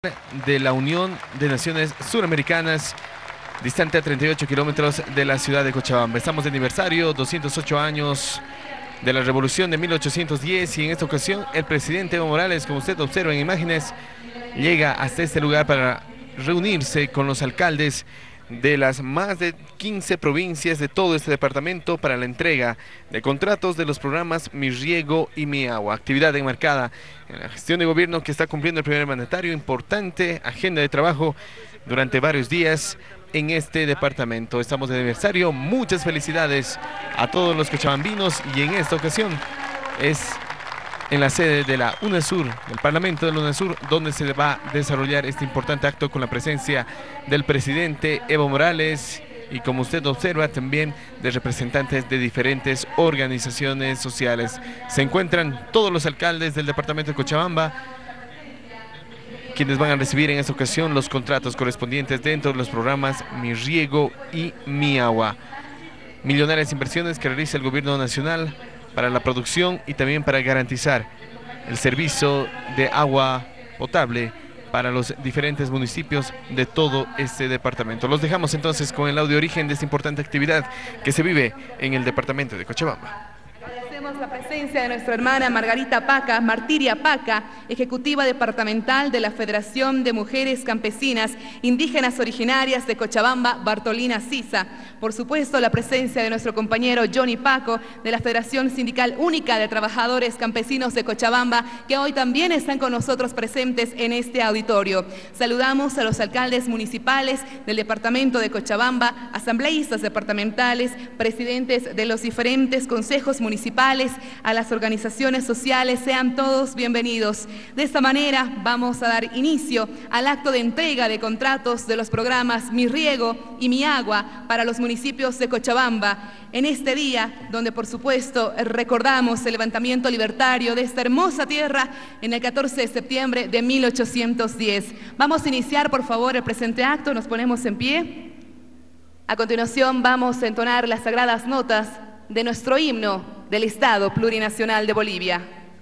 de la Unión de Naciones Suramericanas, distante a 38 kilómetros de la ciudad de Cochabamba. Estamos de aniversario, 208 años de la Revolución de 1810, y en esta ocasión el presidente Evo Morales, como usted observa en imágenes, llega hasta este lugar para reunirse con los alcaldes de las más de 15 provincias de todo este departamento para la entrega de contratos de los programas Mi Riego y Mi Agua, actividad enmarcada en la gestión de gobierno que está cumpliendo el primer mandatario. Importante agenda de trabajo durante varios días en este departamento. Estamos de aniversario, muchas felicidades a todos los cochabambinos, y en esta ocasión es en la sede de la UNASUR, del Parlamento de la UNASUR, donde se va a desarrollar este importante acto con la presencia del presidente Evo Morales y, como usted observa, también de representantes de diferentes organizaciones sociales. Se encuentran todos los alcaldes del departamento de Cochabamba, quienes van a recibir en esta ocasión los contratos correspondientes dentro de los programas Mi Riego y Mi Agua. Millonarias inversiones que realiza el gobierno nacional para la producción y también para garantizar el servicio de agua potable para los diferentes municipios de todo este departamento. Los dejamos entonces con el audio de origen de esta importante actividad que se vive en el departamento de Cochabamba. Agradecemos la presencia de nuestra hermana Margarita Paca, Martiria Paca, ejecutiva departamental de la Federación de Mujeres Campesinas Indígenas Originarias de Cochabamba, Bartolina Sisa. Por supuesto, la presencia de nuestro compañero Johnny Paco, de la Federación Sindical Única de Trabajadores Campesinos de Cochabamba, que hoy también están con nosotros presentes en este auditorio. Saludamos a los alcaldes municipales del departamento de Cochabamba, asambleístas departamentales, presidentes de los diferentes consejos municipales, a las organizaciones sociales. Sean todos bienvenidos. De esta manera vamos a dar inicio al acto de entrega de contratos de los programas Mi Riego y Mi Agua para los municipios de Cochabamba, en este día donde, por supuesto, recordamos el levantamiento libertario de esta hermosa tierra en el 14 de septiembre de 1810. Vamos a iniciar, por favor, el presente acto. Nos ponemos en pie. A continuación vamos a entonar las sagradas notas de nuestro himno del Estado Plurinacional de Bolivia.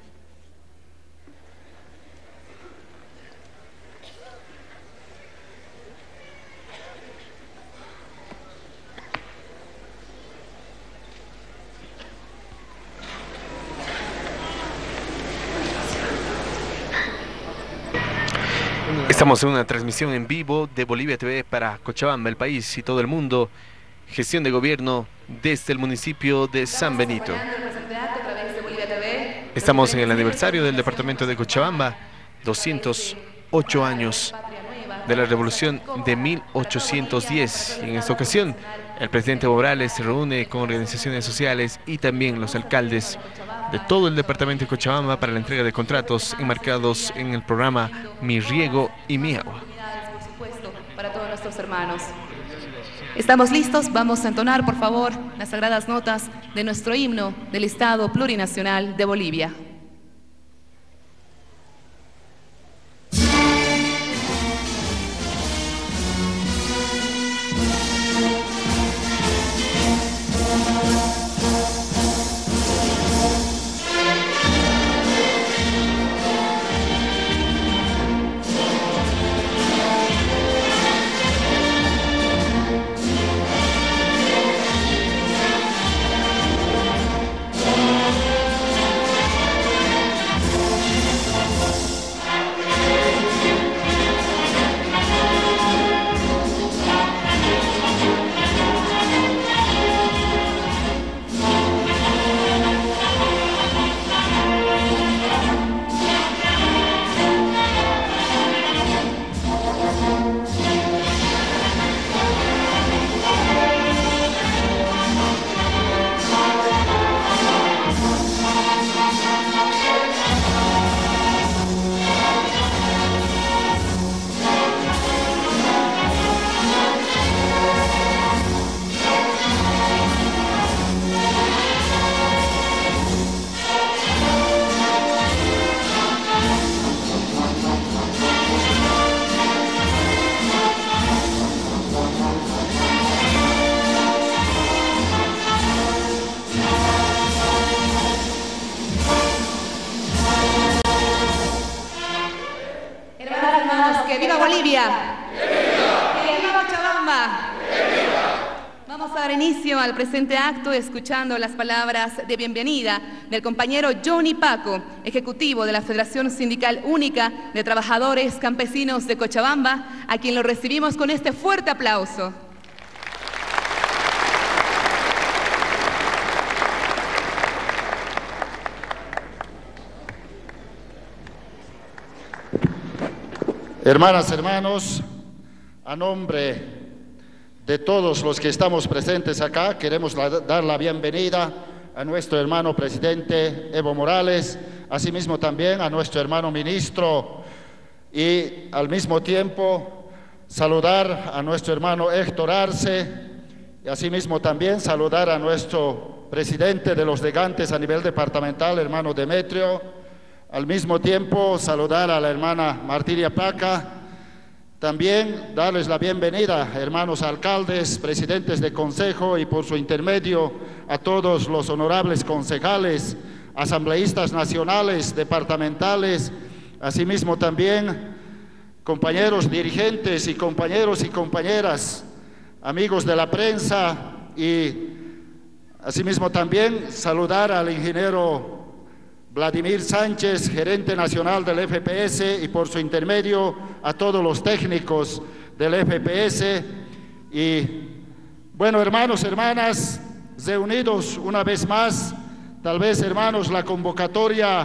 Estamos en una transmisión en vivo de Bolivia TV para Cochabamba, el país y todo el mundo. Gestión de gobierno desde el municipio de San Benito. Estamos en el aniversario del departamento de Cochabamba, 208 años de la Revolución de 1810. Y en esta ocasión, el presidente Evo Morales se reúne con organizaciones sociales y también los alcaldes de todo el departamento de Cochabamba para la entrega de contratos enmarcados en el programa Mi Riego y Mi Agua. Por supuesto, para todos nuestros hermanos. ¿Estamos listos? Vamos a entonar, por favor, las sagradas notas de nuestro himno del Estado Plurinacional de Bolivia. Gritamos que viva Bolivia. Que viva Cochabamba. Vamos a dar inicio al presente acto escuchando las palabras de bienvenida del compañero Johnny Paco, ejecutivo de la Federación Sindical Única de Trabajadores Campesinos de Cochabamba, a quien lo recibimos con este fuerte aplauso. Hermanas, hermanos, a nombre de todos los que estamos presentes acá, queremos dar la bienvenida a nuestro hermano presidente Evo Morales, asimismo también a nuestro hermano ministro y al mismo tiempo saludar a nuestro hermano Héctor Arce y asimismo también saludar a nuestro presidente de los degantes a nivel departamental, hermano Demetrio, al mismo tiempo saludar a la hermana Martiria Paca. También darles la bienvenida, hermanos alcaldes, presidentes de consejo y por su intermedio a todos los honorables concejales, asambleístas nacionales, departamentales, asimismo también compañeros dirigentes y compañeros y compañeras, amigos de la prensa y asimismo también saludar al ingeniero Vladimir Sánchez, gerente nacional del FPS y por su intermedio a todos los técnicos del FPS. Y bueno, hermanos, hermanas, reunidos una vez más, tal vez hermanos la convocatoria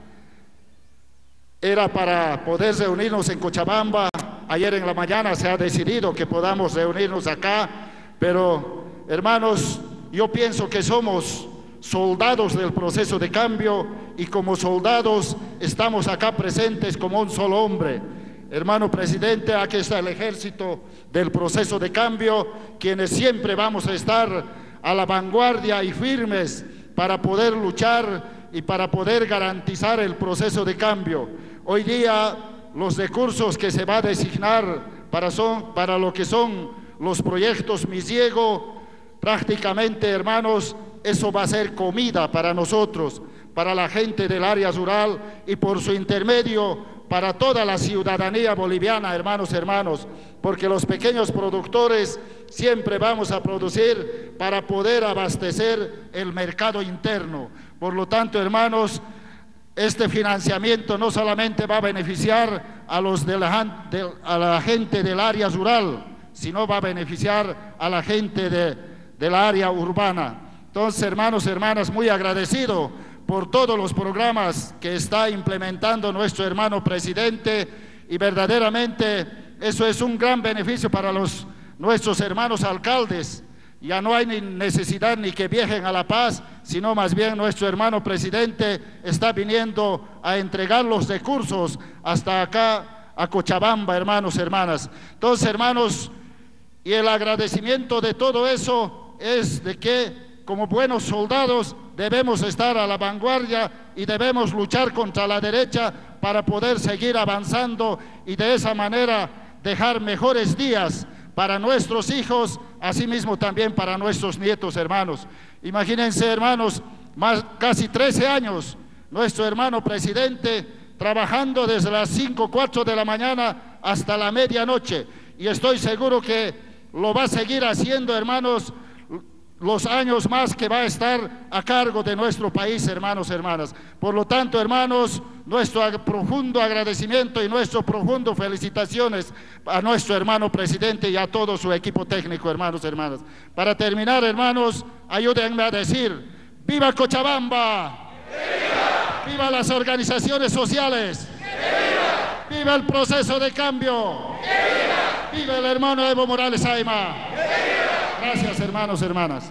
era para poder reunirnos en Cochabamba. Ayer en la mañana se ha decidido que podamos reunirnos acá, pero hermanos, yo pienso que somos soldados del proceso de cambio y como soldados estamos acá presentes como un solo hombre. Hermano presidente, aquí está el ejército del proceso de cambio, quienes siempre vamos a estar a la vanguardia y firmes para poder luchar y para poder garantizar el proceso de cambio. Hoy día los recursos que se va a designar para lo que son los proyectos Misiego, prácticamente, hermanos, eso va a ser comida para nosotros, para la gente del área rural y por su intermedio para toda la ciudadanía boliviana, hermanos, porque los pequeños productores siempre vamos a producir para poder abastecer el mercado interno. Por lo tanto, hermanos, este financiamiento no solamente va a beneficiar a la gente del área rural, sino va a beneficiar a la gente del área urbana. Entonces, hermanos, hermanas, muy agradecido por todos los programas que está implementando nuestro hermano presidente y verdaderamente eso es un gran beneficio para nuestros hermanos alcaldes. Ya no hay ni necesidad ni que viajen a La Paz, sino más bien nuestro hermano presidente está viniendo a entregar los recursos hasta acá a Cochabamba, hermanos, hermanas. Entonces, hermanos, y el agradecimiento de todo eso es de que como buenos soldados debemos estar a la vanguardia y debemos luchar contra la derecha para poder seguir avanzando y de esa manera dejar mejores días para nuestros hijos, asimismo también para nuestros nietos, hermanos. Imagínense, hermanos, casi 13 años nuestro hermano presidente trabajando desde las 5, 4 de la mañana hasta la medianoche y estoy seguro que lo va a seguir haciendo, hermanos, los años más que va a estar a cargo de nuestro país, hermanos, hermanas. Por lo tanto, hermanos, nuestro profundo agradecimiento y nuestro profundo felicitaciones a nuestro hermano presidente y a todo su equipo técnico, hermanos, hermanas. Para terminar, hermanos, ayúdenme a decir, ¡viva Cochabamba! ¡Viva! ¡Viva las organizaciones sociales! ¡Viva! ¡Viva el proceso de cambio! ¡Viva! ¡Viva el hermano Evo Morales Ayma! Gracias, hermanos, hermanas.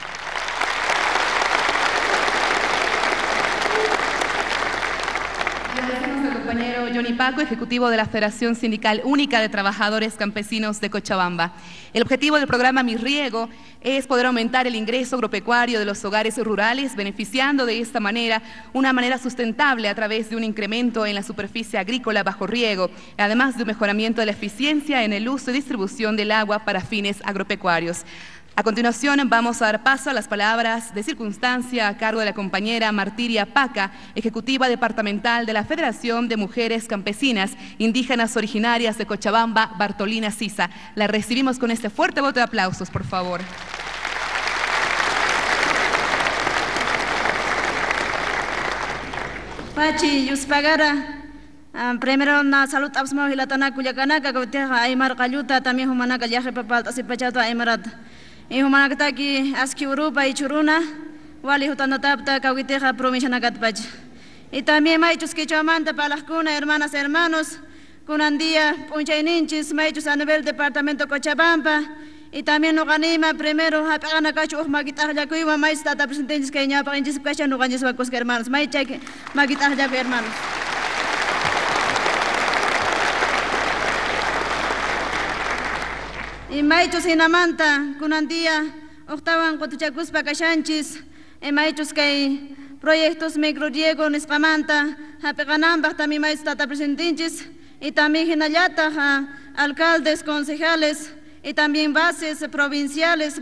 Agradecemos al compañero Johnny Paco, ejecutivo de la Federación Sindical Única de Trabajadores Campesinos de Cochabamba. El objetivo del programa Mi Riego es poder aumentar el ingreso agropecuario de los hogares rurales, beneficiando de esta manera una manera sustentable a través de un incremento en la superficie agrícola bajo riego, además de un mejoramiento de la eficiencia en el uso y distribución del agua para fines agropecuarios. A continuación vamos a dar paso a las palabras de circunstancia a cargo de la compañera Martiria Paca, ejecutiva departamental de la Federación de Mujeres Campesinas Indígenas Originarias de Cochabamba, Bartolina Sisa. La recibimos con este fuerte voto de aplausos, por favor. Pachi, Yuspagara. Primero na salud absmo hilatana kuyakanaka kawteja aymar qayuta también humanaka yaje papalta sipachato aymarat. Y humanaka aquí aski Urupa y Churuna, wali hutanatapta kawiteja provincia nagatpach. Y también maichus quichuamanta para las cunas, hermanas, hermanos, cunandía, punchaininchis, maichus a nivel departamento Cochabamba. Y también nos anima primero a pegar a cacho maquitar ya que iba más tata presentes que ya para inchis cacha no ganes vacos que hermanos, maicha que maquitar ya hermanos. Y maichus hinamanta, cunandía, octavan cotuchacuspa cachanchis, y maichus que proyectos microriego nescamanta, a peganamba también mais tata presentes, y también hinayata, alcaldes, concejales, y también bases provinciales,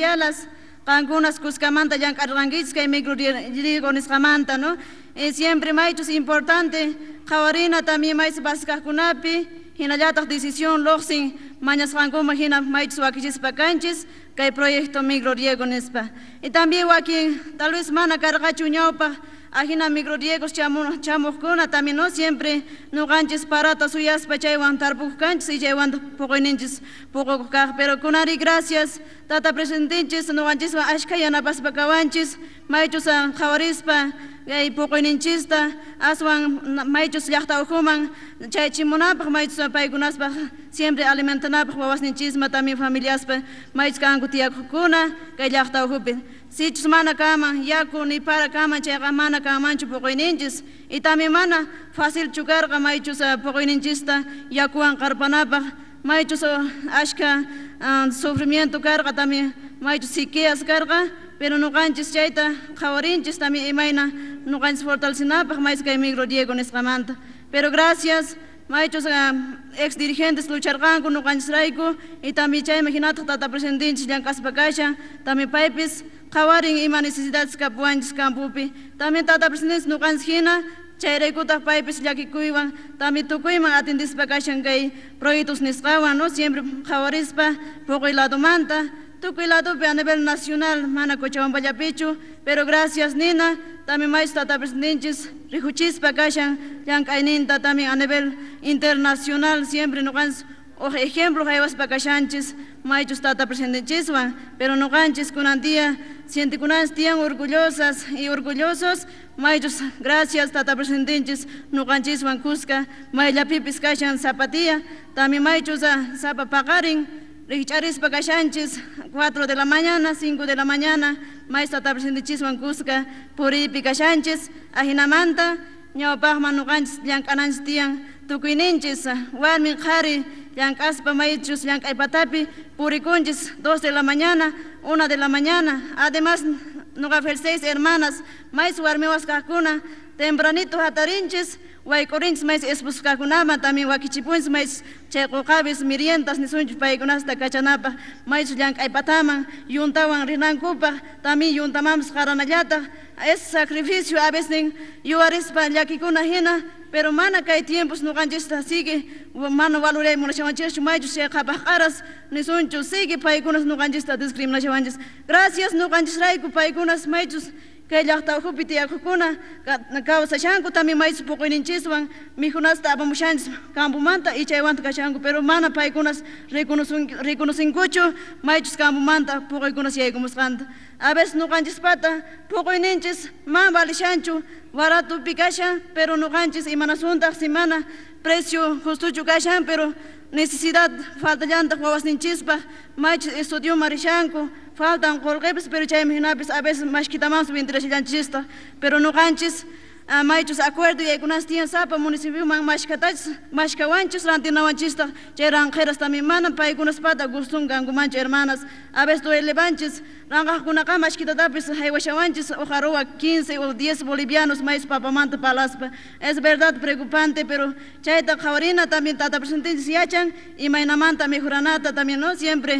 algunas cuscamanta, ya carranguisca y microriego nescamanta, ¿no? Y siempre maichus importante, jawarina también mais bascacunapi, hinayata decisión loxin, mañas rangoma hina maichus wakichis pacanchis, que hay proyecto microriego nespa. Y también aquí, tal vez mana cargachu ñaupa, ajina microriegos chamukuna, también no siempre no ganches parata suyas pa chaywan tarpucanchis y chaywan pocoininchis poco pero kunari gracias, tata presentinchis, no ganches ashkayana paspacawanchis, maichus a jawarispa, y pocoininchista, aswan maichus llaqta ujuman, chay chimunapaq maichus paykunaspa, siempre alimentanapaq wawasninchisma, también familiaspa, maichus kanku tiyakukuna, kay llaqta ujupi. Sichus mana kama, yaku ni para kama, chayqa mana kamanchu pocoininchis, y también mana fácil chukarqa maichus pocoininchista, yakuan qarpanapaq, maichus ashka sufrimiento carga también, maichus siquias carga, pero no ganches chayta, jawarinchis también imaina, no ganches fortalecinapaq, mais que microriego nesqamanta. Pero gracias, maichus ex dirigentes lucharqanku, no ganches raiku, y también chay imaginata tata presentinchis llank'aspakasha, también paipis, jawarin ima necesidades kapuanchis campupi, también tata presidentes no ganches hina, chayraykutaq paipis llakikuywan, también tukuyman atendispakashan kay proyectos nisqawan, no siempre jawarispa, poqoy ladomanta, tukuy ladopi a nivel nacional, mana Cochabamballapichu, pero gracias Nina, también mais tata presidentes, rijuchispa kashan, llank'ayninta también a nivel internacional, siempre no ganches ejemplo jaywaspa kashanchis, maichus tata presidenteswan, pero no ganches kunantía, sientikunas tiyan orgullosas y orgullosos, maichus gracias tata presidentes, no ganchiswan kuska, mayllapipis kashan zapatía, también maichus zapa pagarin, richarispa kashanchis, 4 de la mañana, 5 de la mañana, mais tata presidenteswan kuska, puripi kashanchis, ahinamanta, ñawpaqman no ganchis llank'ananchis tiyan, tukuyninchis, warmin qhari, llank'aspa maichus llank'aypatapi, purikunchis 2 de la mañana, 1 de la mañana, además noqapi 6 hermanas, mais warmiwas kaqkuna, tempranito hatarinchis, waykurinchis mais esposkakunaman, también wakichipunchis mais chayqoqapis meriendas nisunchis paykunasta kachanapaq, mais llank'aypataman, yuntawan rinankupaq, también yuntamanpas qaranallataq, ese sacrificio a veces yuwarispa llakikuna hina, pero mana kay tiempos no ganchista sigue, mano valore munashawanchis, maichus qhapaq qaras, nisunchus sigue paykunas no ganchista discriminachawanchis. Gracias no ganchis rayku paykunas maichus, kay llaqta ujupi tiyakukuna, kawsashanku también maichus poqoyninchiswan, mijunasta apamushanchis campumanta y chaywanta kashanku, pero mana paykunas reconocinkuchu, maichus campumanta poqoykunas yaykumusqanta. A veces no ganchis pata, poqoyninchis, man valishanchu, barato picasha, pero no ganches y manasunta semana, precio justucho kashan, pero necesidad falta llanta, guavas ninchispa, mach estudio marishanco, faltan colguepes, pero chayminapis a veces más quitamamos 23 llanchista, pero no ganches, maichus acuerdo y algunas tienen sapa, municipio man mashkawanchis, rantinawanchista, cheranjeras también manan, paikunas pata, gustun gangumancha hermanas, a veces do elevanches, rangakunaka mashkitatapis, haywashawanchis, ojaroa 15 o 10 bolivianos, mais papamanta palaspa. Es verdad preocupante, pero chayta jawarina también tata presentes yachan, y mainamanta mejoranata también, no siempre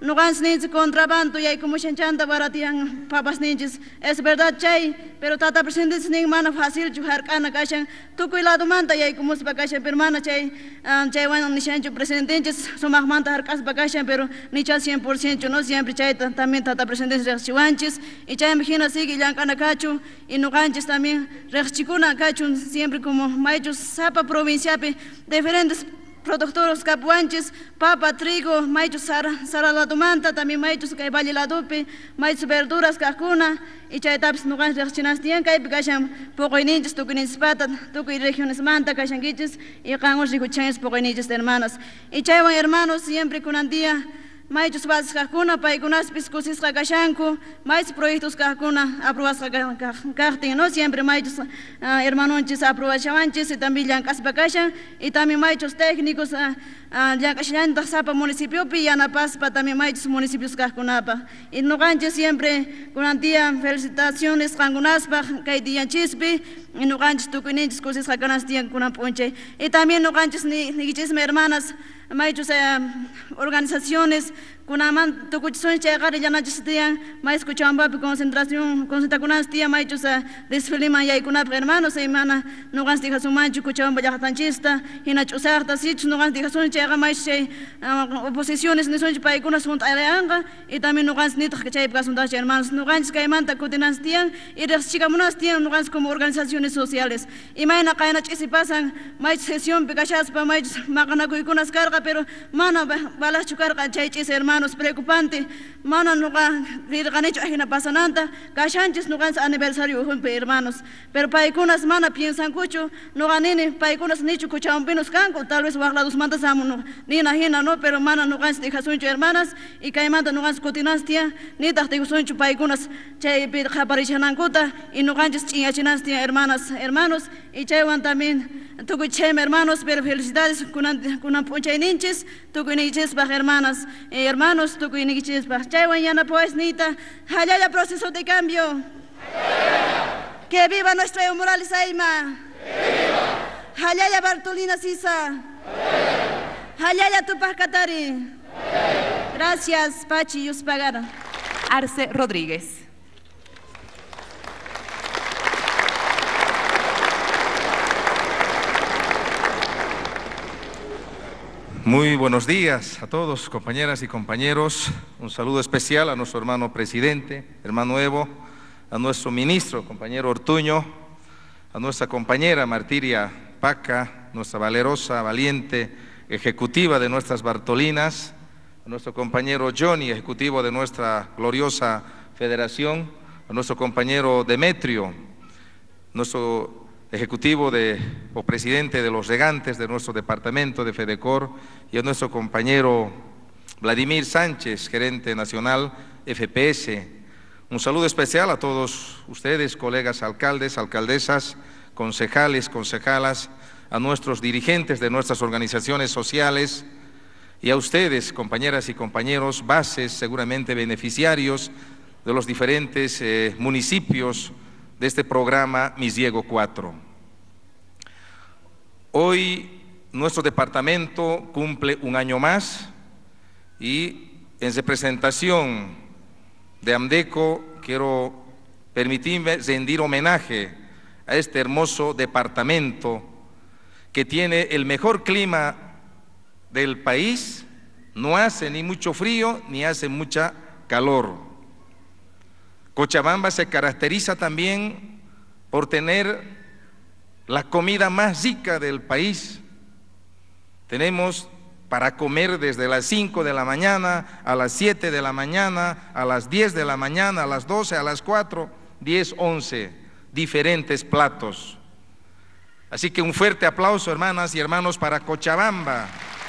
nuqanchis ninchis contrabando yaykumushanchanta baratiyan papas ninchis. Es verdad chay, pero tata presidente nin mana fácil hark'ana kashan tukuy ladumanta yaykumuspa kashan, pero mana chaywan nishanchu presidentinchis sumaqmanta hark'aspa kashan, pero nicha 100% no siempre chay también tata presidente reqchiwanchis y chaymi hina sigue llank'ana kachu y nuqanchis también reqchikuna kachun siempre como maychus sapa provinciapi diferentes productores capuanches, papa, trigo, maychus sara ladumanta, también maychus kay valle ladupi, maychus verduras kakuna, y chaytapas nuqanchis reqchinastiyan kaypi kashan puquyninchis tukuyninchispata, tukuy regiones manta kashankichis, y qan'us rikuchanchis puquyninchis hermanas. Y chaywan hermanos siempre kunantiya maychus bases kakuna, paykunaspis kusisqa kashanku, maychus proyectos kakuna aprobasqa kaqtin, no siempre maychus hermanonchis aprobachawanchis y también llank'aspa kashan, y también maychus técnicos llank'ashllanta sapa municipiopi yanapaspa también maychus municipios kaqkunapa. Y nuqanchis siempre kunantiya felicitaciones qankunaspaq kay diyanchispi, y nuqanchis tukuyninchis kusisqa kanastiyan kunan p'unchay. Y también nuqanchis niqichismi hermanas maychus organizaciones kunaman tukuchisun chayqari llanachisitiyan maychus Cochabambapi concentrakunastiyan maychus desfileman yaykunapaq hermanos mana nuqanchis dijasumanchu Cochabamba llaqtanchista hina ch'usaqta sichus nuqanchis dijasun chayqa maychus chay oposiciones nisunchik paykunas junt'ayanqa y también nuqanchis nitaq chaypi kasuntachu hermanos nuqanchis kaymanta kutinastiyan y reqchikamunastiyan nuqanchis como organizaciones sociales imayna qayna ch'isi pasan maychus sesionpi kashaspa maychus maqanakuykunas karqa pero mana balaqchu karqa chay ch'isi hermanos preocupante mana nuqa rirqanichu ajina pasananta kashanchis nuqanchis aniversario ujunpi hermanos pero paykunas mana piensankuchu nuqa nini paykunas nichu Cochabampinos kanku tal vez waqladusmanta samun nina hina no pero mana nuqanchis dijasunchu hermanas y kaymanta nuqanchis kutinastia nitaq dijasunchu paykunas chaypi qaparishanankuta y nuqanchis ch'inachinastia hermanos y chaywan también tukuy chaymi hermanos pero felicidades kunan p'unchayninchis tukuyninchispaq hermanos tukuyninchispaq chaywan yanapuwaychis nita hallalla proceso de cambio que viva nuestra Evo Morales Ayma hallalla Bartolina Sisa hallalla Tupac Katari. Gracias Pachi Yuspagara. Arce Rodríguez. Muy buenos días a todos, compañeras y compañeros. Un saludo especial a nuestro hermano presidente, hermano Evo, a nuestro ministro, compañero Ortuño, a nuestra compañera Martiria Paca, nuestra valerosa, valiente ejecutiva de nuestras Bartolinas, a nuestro compañero Johnny, ejecutivo de nuestra gloriosa federación, a nuestro compañero Demetrio, nuestro ejecutivo o presidente de los regantes de nuestro departamento de FEDECOR, y a nuestro compañero Vladimir Sánchez, gerente nacional FPS. Un saludo especial a todos ustedes, colegas alcaldes, alcaldesas, concejales, concejalas, a nuestros dirigentes de nuestras organizaciones sociales y a ustedes, compañeras y compañeros, bases, seguramente beneficiarios de los diferentes municipios de este programa Mis Diego 4. Hoy nuestro departamento cumple un año más y en representación de AMDECO quiero permitirme rendir homenaje a este hermoso departamento que tiene el mejor clima del país, no hace ni mucho frío ni hace mucha calor. Cochabamba se caracteriza también por tener la comida más rica del país. Tenemos para comer desde las 5 de la mañana, a las 7 de la mañana, a las 10 de la mañana, a las 12, a las 4, 10, 11, diferentes platos. Así que un fuerte aplauso, hermanas y hermanos, para Cochabamba.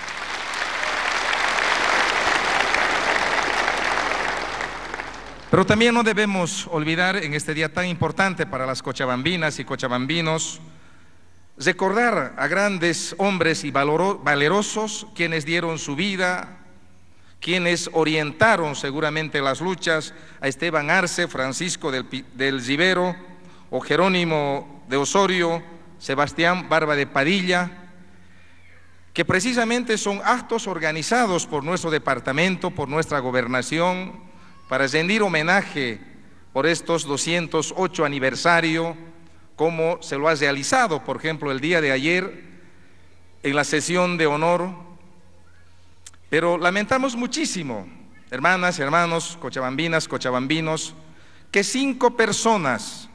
Pero también no debemos olvidar en este día tan importante para las cochabambinas y cochabambinos, recordar a grandes hombres y valerosos quienes dieron su vida, quienes orientaron seguramente las luchas, a Esteban Arce, Francisco del Rivero, o Jerónimo de Osorio, Sebastián Barba de Padilla, que precisamente son actos organizados por nuestro departamento, por nuestra gobernación, para rendir homenaje por estos 208 aniversario, como se lo ha realizado, por ejemplo, el día de ayer, en la sesión de honor. Pero lamentamos muchísimo, hermanas, hermanos, cochabambinas, cochabambinos, que cinco personas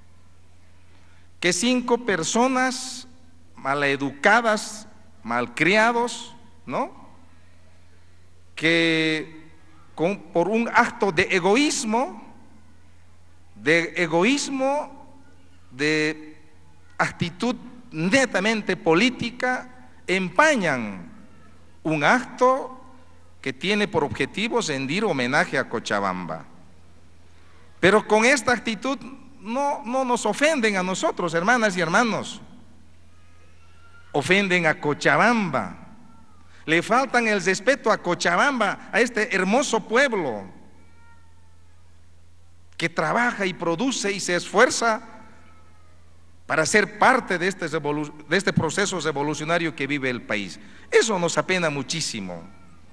maleducadas, malcriados, ¿no?, que por un acto de egoísmo, de actitud netamente política, empañan un acto que tiene por objetivo rendir homenaje a Cochabamba. Pero con esta actitud no nos ofenden a nosotros, hermanas y hermanos, ofenden a Cochabamba, le faltan el respeto a Cochabamba, a este hermoso pueblo que trabaja y produce y se esfuerza para ser parte de este proceso revolucionario que vive el país. Eso nos apena muchísimo.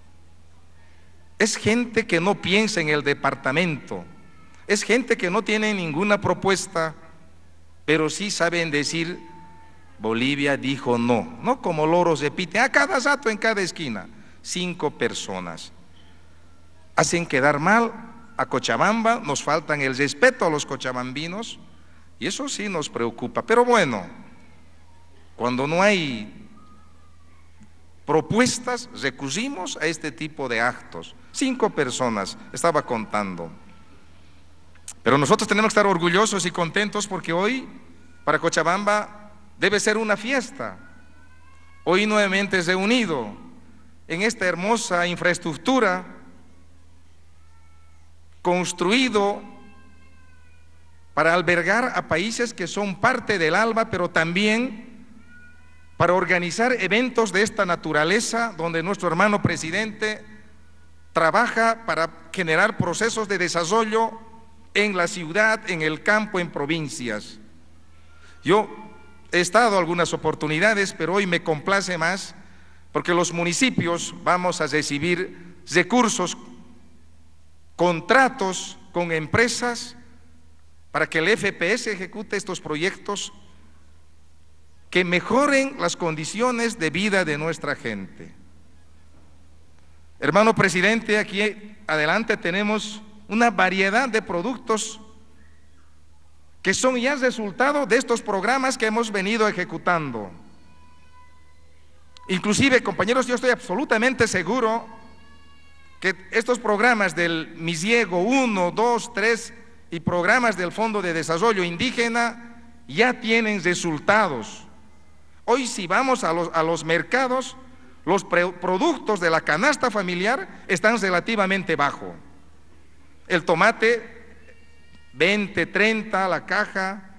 Es gente que no piensa en el departamento, es gente que no tiene ninguna propuesta, pero sí saben decir: Bolivia dijo no, no como loros repiten a cada rato en cada esquina. 5 personas hacen quedar mal a Cochabamba, nos faltan el respeto a los cochabambinos, y eso sí nos preocupa. Pero bueno, cuando no hay propuestas, recurrimos a este tipo de actos. 5 personas, estaba contando. Pero nosotros tenemos que estar orgullosos y contentos, porque hoy para Cochabamba debe ser una fiesta. Hoy nuevamente reunido en esta hermosa infraestructura, construido para albergar a países que son parte del ALBA, pero también para organizar eventos de esta naturaleza, donde nuestro hermano presidente trabaja para generar procesos de desarrollo en la ciudad, en el campo, en provincias. Yo he estado algunas oportunidades, pero hoy me complace más, porque los municipios vamos a recibir recursos, contratos con empresas para que el FPS ejecute estos proyectos que mejoren las condiciones de vida de nuestra gente. Hermano presidente, aquí adelante tenemos una variedad de productos que son ya resultado de estos programas que hemos venido ejecutando. Inclusive, compañeros, yo estoy absolutamente seguro que estos programas del MISIEGO 1, 2, 3 y programas del Fondo de Desarrollo Indígena ya tienen resultados. Hoy, si vamos a los mercados, los productos de la canasta familiar están relativamente bajo. El tomate 20, 30 la caja,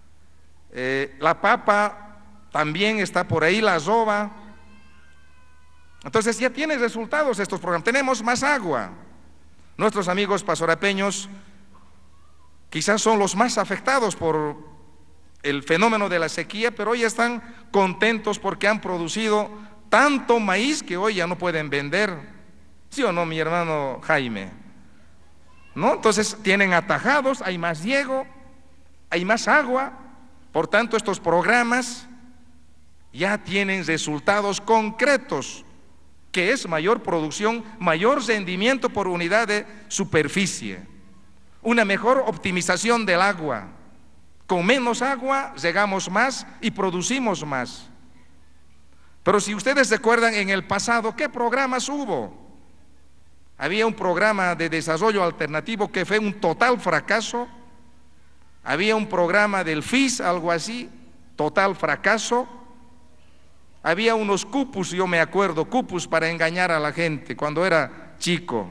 la papa también está por ahí, la soba. Entonces ya tienen resultados estos programas. Tenemos más agua. Nuestros amigos pasorapeños quizás son los más afectados por el fenómeno de la sequía, pero hoy están contentos porque han producido tanto maíz que hoy ya no pueden vender. ¿Sí o no, mi hermano Jaime? ¿No? Entonces tienen atajados, hay más riego, hay más agua. Por tanto, estos programas ya tienen resultados concretos, que es mayor producción, mayor rendimiento por unidad de superficie, una mejor optimización del agua. Con menos agua llegamos más y producimos más. Pero si ustedes recuerdan en el pasado, ¿qué programas hubo? Había un programa de desarrollo alternativo que fue un total fracaso. Había un programa del FIS, algo así, total fracaso. Había unos cupus, yo me acuerdo, cupus para engañar a la gente cuando era chico.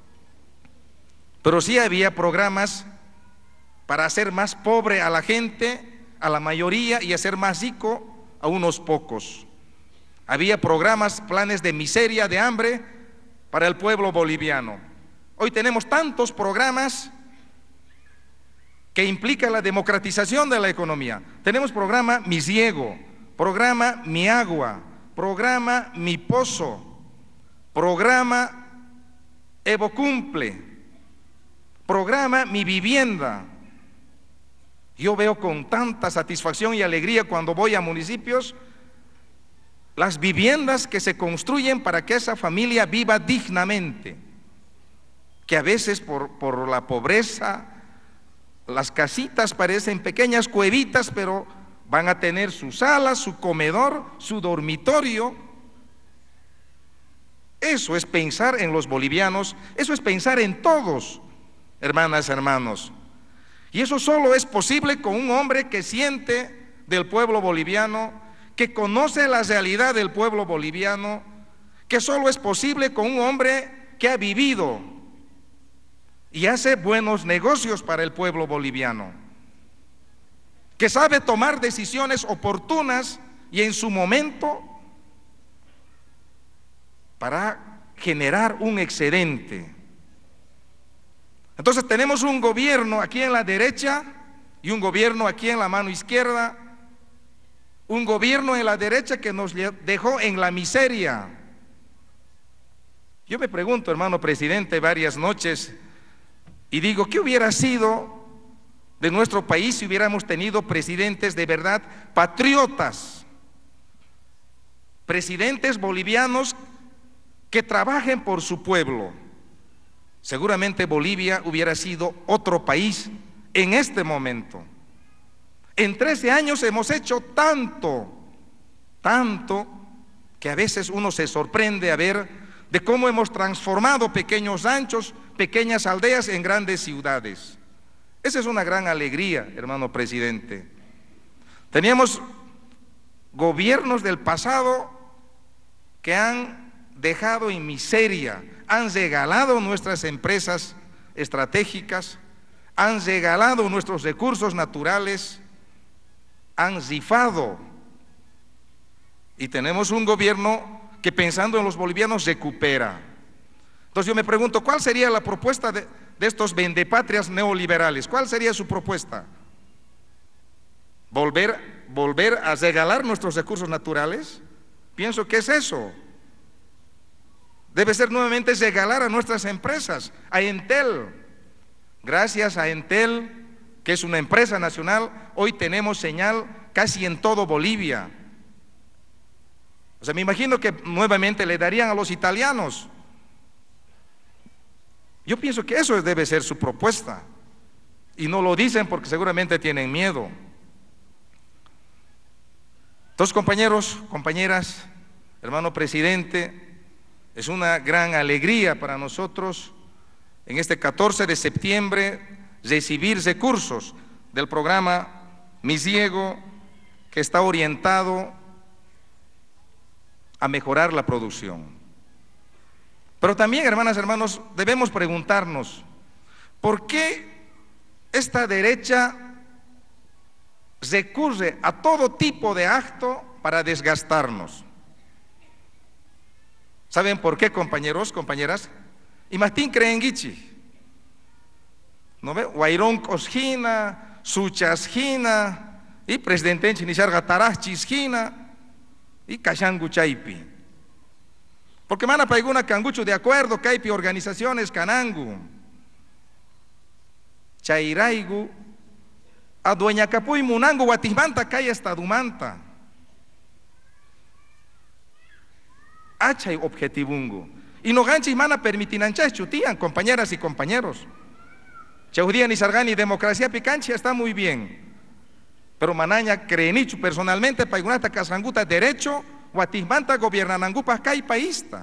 Pero sí había programas para hacer más pobre a la gente, a la mayoría, y hacer más rico a unos pocos. Había programas, planes de miseria, de hambre para el pueblo boliviano. Hoy tenemos tantos programas que implican la democratización de la economía. Tenemos programa Mi Riego, programa Mi Agua, programa Mi Pozo, programa Evo Cumple, programa Mi Vivienda. Yo veo con tanta satisfacción y alegría cuando voy a municipios las viviendas que se construyen para que esa familia viva dignamente, que a veces por la pobreza las casitas parecen pequeñas cuevitas, pero van a tener su sala, su comedor, su dormitorio. Eso es pensar en los bolivianos, eso es pensar en todos, hermanas, hermanos. Y eso solo es posible con un hombre que siente del pueblo boliviano, que conoce la realidad del pueblo boliviano, que solo es posible con un hombre que ha vivido y hace buenos negocios para el pueblo boliviano, que sabe tomar decisiones oportunas y en su momento para generar un excedente. Entonces tenemos un gobierno aquí en la derecha y un gobierno aquí en la mano izquierda, un gobierno en la derecha que nos dejó en la miseria. Yo me pregunto, hermano presidente, varias noches, y digo, ¿qué hubiera sido de nuestro país si hubiéramos tenido presidentes de verdad patriotas? Presidentes bolivianos que trabajen por su pueblo. Seguramente Bolivia hubiera sido otro país en este momento. En 13 años hemos hecho tanto, que a veces uno se sorprende a ver de cómo hemos transformado pequeños ranchos, pequeñas aldeas en grandes ciudades. Esa es una gran alegría, hermano presidente. Teníamos gobiernos del pasado que han dejado en miseria, han regalado nuestras empresas estratégicas, han regalado nuestros recursos naturales, han rifado. Y tenemos un gobierno que pensando en los bolivianos recupera. Entonces yo me pregunto, ¿cuál sería la propuesta de estos vendepatrias neoliberales? ¿Cuál sería su propuesta? ¿Volver a regalar nuestros recursos naturales? Pienso que es eso. Debe ser nuevamente regalar a nuestras empresas, a Entel. Gracias a Entel, que es una empresa nacional, hoy tenemos señal casi en todo Bolivia. O sea, me imagino que nuevamente le darían a los italianos. Yo pienso que eso debe ser su propuesta. Y no lo dicen porque seguramente tienen miedo. Entonces, compañeros, compañeras, hermano presidente, es una gran alegría para nosotros en este 14 de septiembre recibir recursos del programa Mi Ciego, que está orientado a mejorar la producción. Pero también, hermanas, hermanos, debemos preguntarnos, ¿por qué esta derecha recurre a todo tipo de acto para desgastarnos? ¿Saben por qué, compañeros, compañeras? Y Martín Creenguichi, ¿no ve? Guairón Cosgina, Suchasgina, y presidente Chinishar Gatarachishgina, y Kashangu Chaipi. Porque mana paiguna cangucho de acuerdo, Caipi organizaciones Canangu, Chairaigu, a Dueña Capuy Munangu, Guatimanta, Caya Estadumanta. Achay objetivungu. Y no ganchi mana permitinanchas chutian, compañeras y compañeros. Chaudían y Sargani, democracia picancha está muy bien. Pero manaña creenichu personalmente, paigunata casanguta derecho, Guatimanta gobernanangupa kai paista.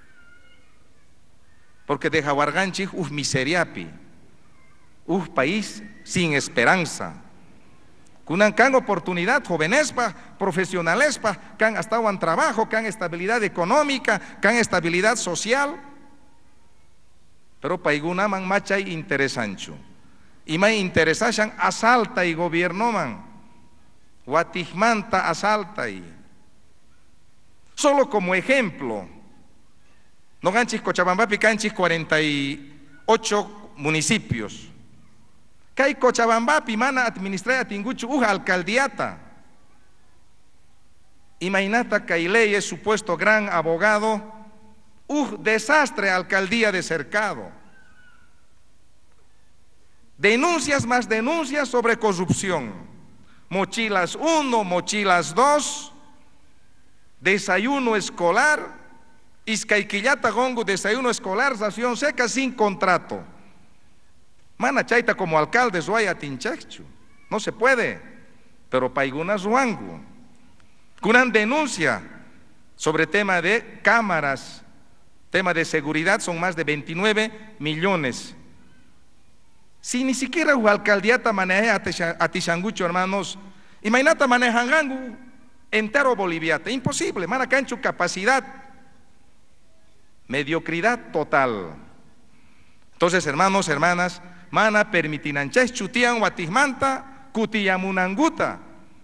Porque de Jaguarganchi, miseriapi, país sin esperanza. Kunan can oportunidad, jovenespa, profesionalespa, can hasta en trabajo, can estabilidad económica, can estabilidad social. Pero paiguna man machay interesancho. Y me interesan asalta y gobierno man. Guatijmanta asalta y. Solo como ejemplo, no ganchis Cochabamba picanchis 48 municipios. Kai Cochabamba pimana administra tinguchu alcaldiata. Imainata Cailey es supuesto gran abogado. Desastre, alcaldía de Cercado. Denuncias más denuncias sobre corrupción. Mochilas 1, mochilas 2, desayuno escolar, Izcaiquillata Gongo, desayuno escolar, ración seca sin contrato. Mana chaita como alcalde Zuaya Tinchachu. No se puede, pero paiguna Zuangu. Una denuncia sobre tema de cámaras, tema de seguridad, son más de 29 millones. Si ni siquiera la alcaldiata maneja a Tishangucho, hermanos, imagínate manejan entero boliviata, imposible, mana cancho capacidad, mediocridad total. Entonces, hermanos, hermanas, mana permitinanches chutian watismanta, cutiyamunanguta,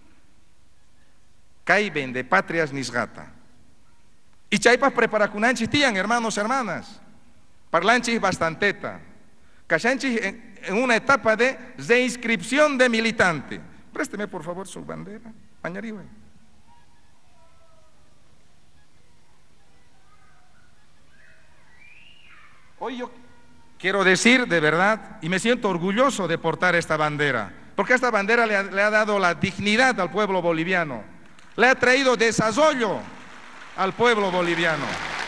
caiben de patrias nisgata. Y chaipas preparacunanchis tian, hermanos, hermanas, parlanchis bastanteta, cachanchis en una etapa de reinscripción de militante. Présteme por favor su bandera, Mañariwe. Hoy yo quiero decir de verdad, y me siento orgulloso de portar esta bandera, porque esta bandera le ha dado la dignidad al pueblo boliviano, le ha traído desarrollo al pueblo boliviano.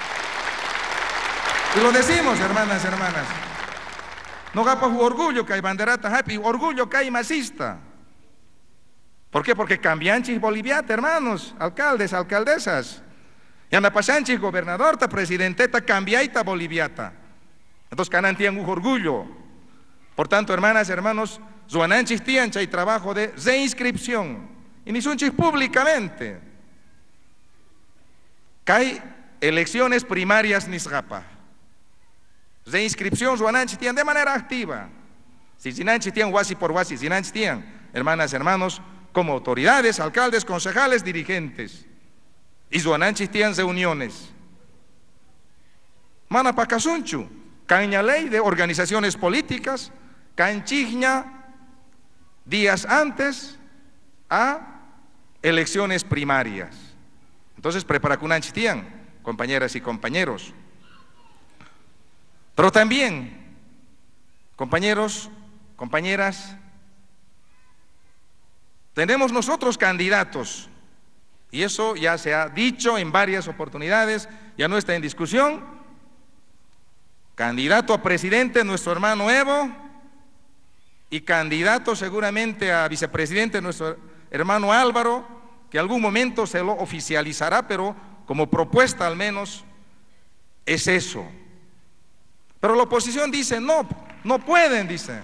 Y lo decimos, hermanas, hermanas. No gapa orgullo que hay banderata happy, orgullo que hay masista. ¿Por qué? Porque cambianchis boliviata, hermanos, alcaldes, alcaldesas. Y anda pasanchis gobernador, presidenteta, cambiaita boliviata. Entonces canan tienen un orgullo. Por tanto, hermanas, hermanos, zuananchis tienen hay trabajo de reinscripción. Y ni sunchis públicamente. Hay elecciones primarias nisgapa. De inscripción Zuananchi tienen de manera activa. Si Zinanchi tienen huasi por huasi, Zinanchi tienen, hermanas, hermanos, como autoridades, alcaldes, concejales, dirigentes. Y Zuananchi tienen reuniones. Mana pacasunchu, caña ley de organizaciones políticas, canchigna días antes a elecciones primarias. Entonces, prepara kunanchi tienen, compañeras y compañeros. Pero también, compañeros, compañeras, tenemos nosotros candidatos, y eso ya se ha dicho en varias oportunidades, ya no está en discusión. Candidato a presidente nuestro hermano Evo, y candidato seguramente a vicepresidente nuestro hermano Álvaro, que algún momento se lo oficializará, pero como propuesta al menos es eso. Pero la oposición dice, no, no pueden, dice.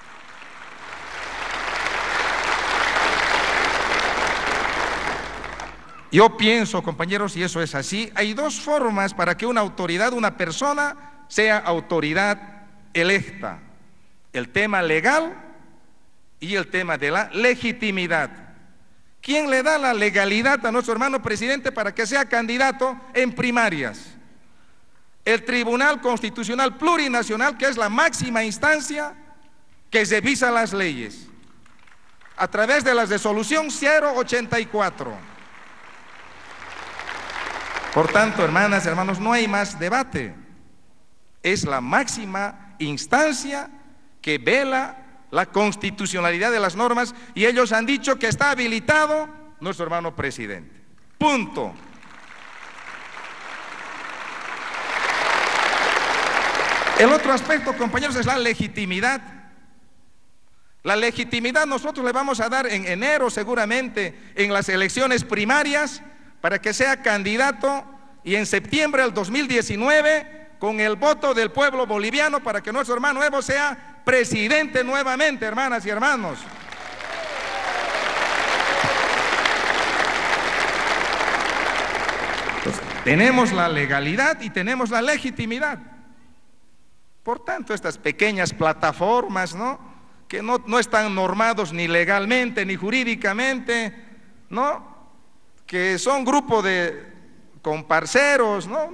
Yo pienso, compañeros, y eso es así, hay dos formas para que una autoridad, una persona, sea autoridad electa. El tema legal y el tema de la legitimidad. ¿Quién le da la legalidad a nuestro hermano presidente para que sea candidato en primarias? El Tribunal Constitucional Plurinacional, que es la máxima instancia que revisa las leyes, a través de la resolución 084. Por tanto, hermanas, hermanos, no hay más debate. Es la máxima instancia que vela la constitucionalidad de las normas, y ellos han dicho que está habilitado nuestro hermano presidente. Punto. El otro aspecto, compañeros, es la legitimidad. La legitimidad nosotros le vamos a dar en enero seguramente en las elecciones primarias para que sea candidato, y en septiembre del 2019 con el voto del pueblo boliviano para que nuestro hermano Evo sea presidente nuevamente, hermanas y hermanos. Entonces, tenemos la legalidad y tenemos la legitimidad. Por tanto, estas pequeñas plataformas, ¿no?, que no están normados ni legalmente ni jurídicamente, ¿no?, que son grupo de comparceros, ¿no?,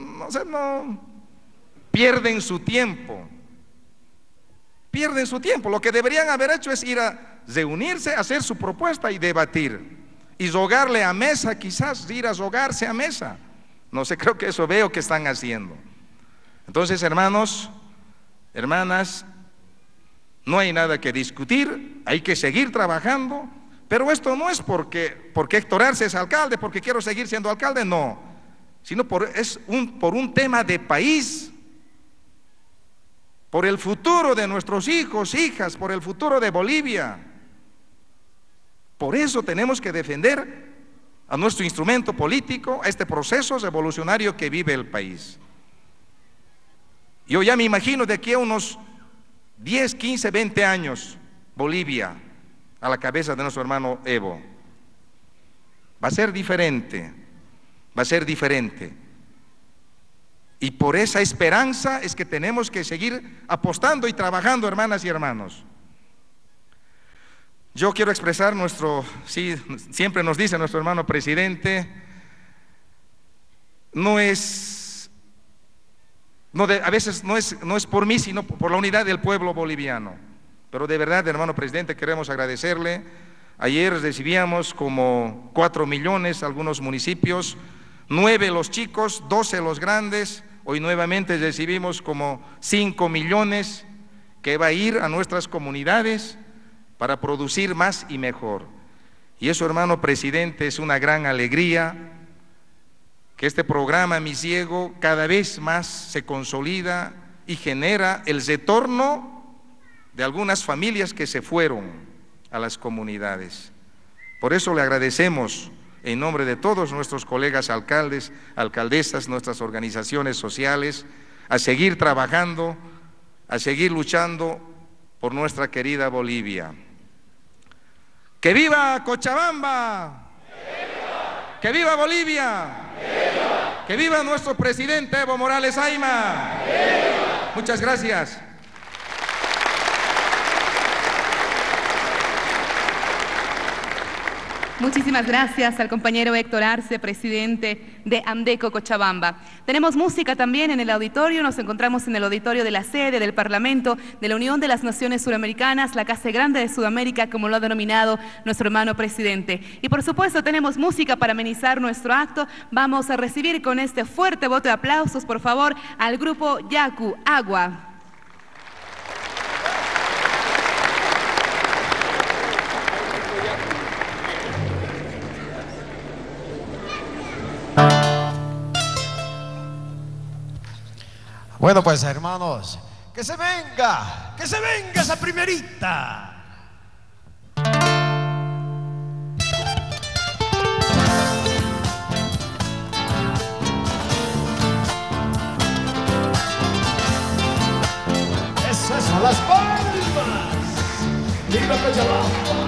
pierden su tiempo. Pierden su tiempo. Lo que deberían haber hecho es ir a reunirse, hacer su propuesta y debatir. y rogarle a mesa, quizás ir a rogarse a mesa. No sé, creo que eso veo que están haciendo. Entonces, hermanos, hermanas, no hay nada que discutir, hay que seguir trabajando, pero esto no es porque Héctor Arce es alcalde, porque quiero seguir siendo alcalde, no, sino por un tema de país, por el futuro de nuestros hijos, hijas, por el futuro de Bolivia. Por eso tenemos que defender a nuestro instrumento político, a este proceso revolucionario que vive el país. Yo ya me imagino de aquí a unos 10, 15, 20 años, Bolivia a la cabeza de nuestro hermano Evo. Va a ser diferente, va a ser diferente. Y por esa esperanza es que tenemos que seguir apostando y trabajando, hermanas y hermanos. Yo quiero expresar sí, siempre nos dice nuestro hermano presidente, a veces no es por mí, sino por la unidad del pueblo boliviano. Pero de verdad, hermano presidente, queremos agradecerle. Ayer recibíamos como 4 millones algunos municipios, 9 los chicos, 12 los grandes. Hoy nuevamente recibimos como 5 millones que va a ir a nuestras comunidades para producir más y mejor. Y eso, hermano presidente, es una gran alegría, que este programa Mi Ciego cada vez más se consolida y genera el retorno de algunas familias que se fueron a las comunidades. Por eso le agradecemos en nombre de todos nuestros colegas alcaldes, alcaldesas, nuestras organizaciones sociales, a seguir trabajando, a seguir luchando por nuestra querida Bolivia. ¡Que viva Cochabamba! ¡Viva! ¡Que viva Bolivia! ¡Viva! ¡Que viva nuestro presidente Evo Morales Ayma! ¡Viva! Muchas gracias. Muchísimas gracias al compañero Héctor Arce, presidente de AMDECO Cochabamba. Tenemos música también en el auditorio, nos encontramos en el auditorio de la sede del Parlamento de la Unión de las Naciones Suramericanas, la Casa Grande de Sudamérica, como lo ha denominado nuestro hermano presidente. Y por supuesto tenemos música para amenizar nuestro acto. Vamos a recibir con este fuerte voto de aplausos, por favor, al grupo Yaku Agua. Bueno, pues hermanos, que se venga esa primerita. Esas son las palmas. ¡Viva Cochabamba!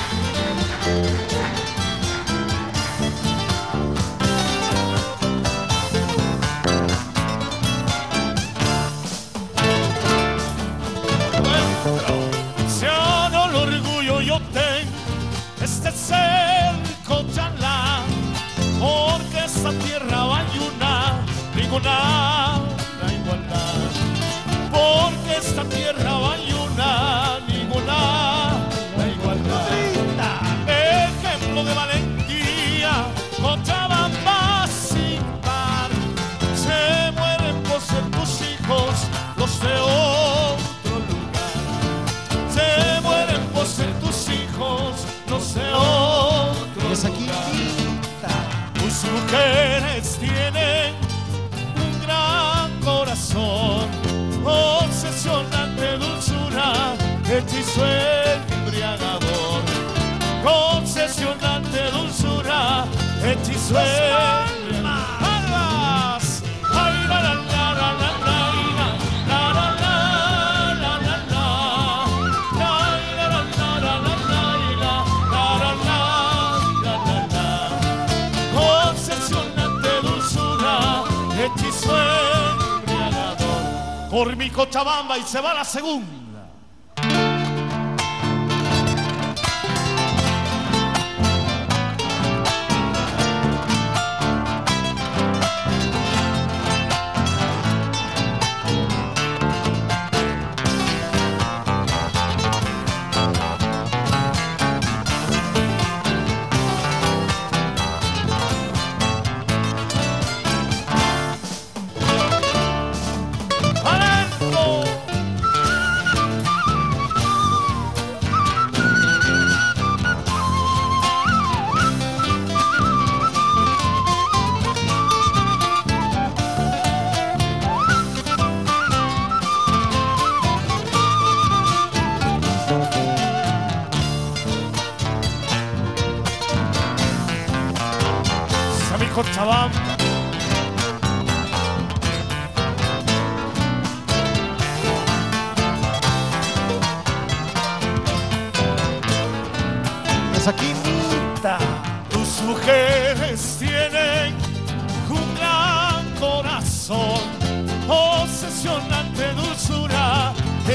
Este es el Cochalá, porque esta tierra hay ninguna la igualdad. Porque esta tierra hay ninguna la igualdad. Ejemplo de valentía, Cochabamba sin par. Se mueren por ser tus hijos los de otro lugar. Se mueren por ser tus hijos los de otro lugar. Tus mujeres tienen un gran corazón, obsesionante dulzura, hechizo embriagador. Obsesionante dulzura, hechizo embriagador. Ay, la la la la la la la la la la la la. Obsesionante dulzura, hechizo embriagador. Por mi Cochabamba y se va la segunda.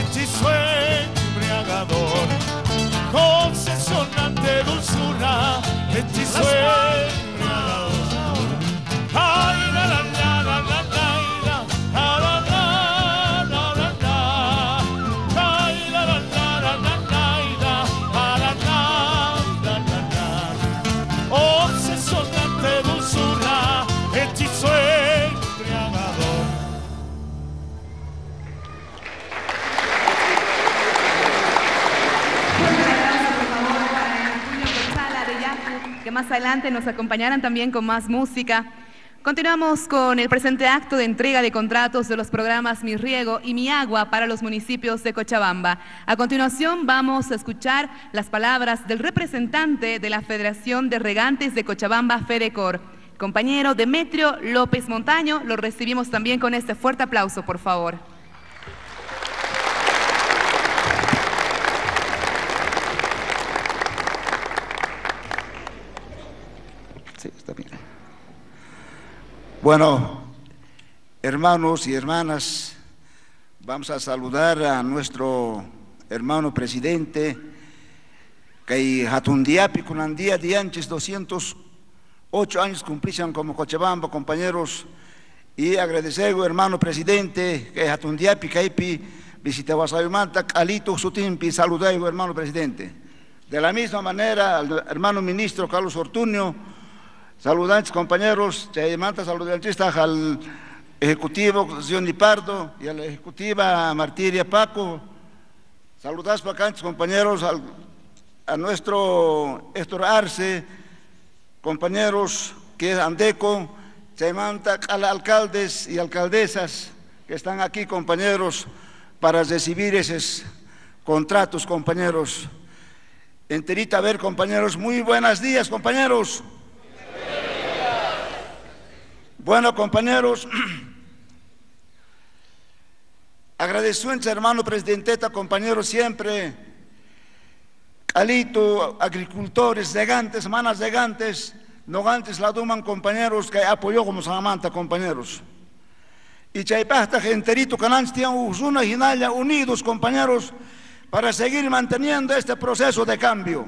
hechizo embriagador, concesionante dulzura, hechizo embriagador. Ay, la la la la la la la la la la la la. Ay, la la la la la la la la la la. Obsesionante dulzura, hechizo embriagador. Que más adelante nos acompañarán también con más música. Continuamos con el presente acto de entrega de contratos de los programas Mi Riego y Mi Agua para los municipios de Cochabamba. A continuación vamos a escuchar las palabras del representante de la Federación de Regantes de Cochabamba, FEDECOR, compañero Demetrio López Montaño. Lo recibimos también con este fuerte aplauso, por favor. Sí, está bien. Bueno, hermanos y hermanas, vamos a saludar a nuestro hermano presidente, que Hatundiapi con Andía de antes 208 años cumplían como Cochabamba, compañeros, y agradecer al hermano presidente, que Hatundiapi, Caipi, visitaba Sayumanta, Alito, Sutimpi, saludar al hermano presidente. De la misma manera, al hermano ministro Carlos Ortuño, saludantes compañeros, saludantes al ejecutivo Zioni Pardo y a la ejecutiva Martiria Paco, saludantes vacantes compañeros, a nuestro Héctor Arce, compañeros que es Andeco, a los alcaldes y alcaldesas que están aquí compañeros para recibir esos contratos compañeros. Enterita a ver compañeros, muy buenos días compañeros. Bueno, compañeros, agradecemos hermano presidenteta, compañeros, siempre, Calito, agricultores, regantes, manas regantes, nogantes la duman, compañeros, que apoyó como Samanta, compañeros. Y chaipasta, genterito, cananstian, usuna, ginalla, unidos, compañeros, para seguir manteniendo este proceso de cambio.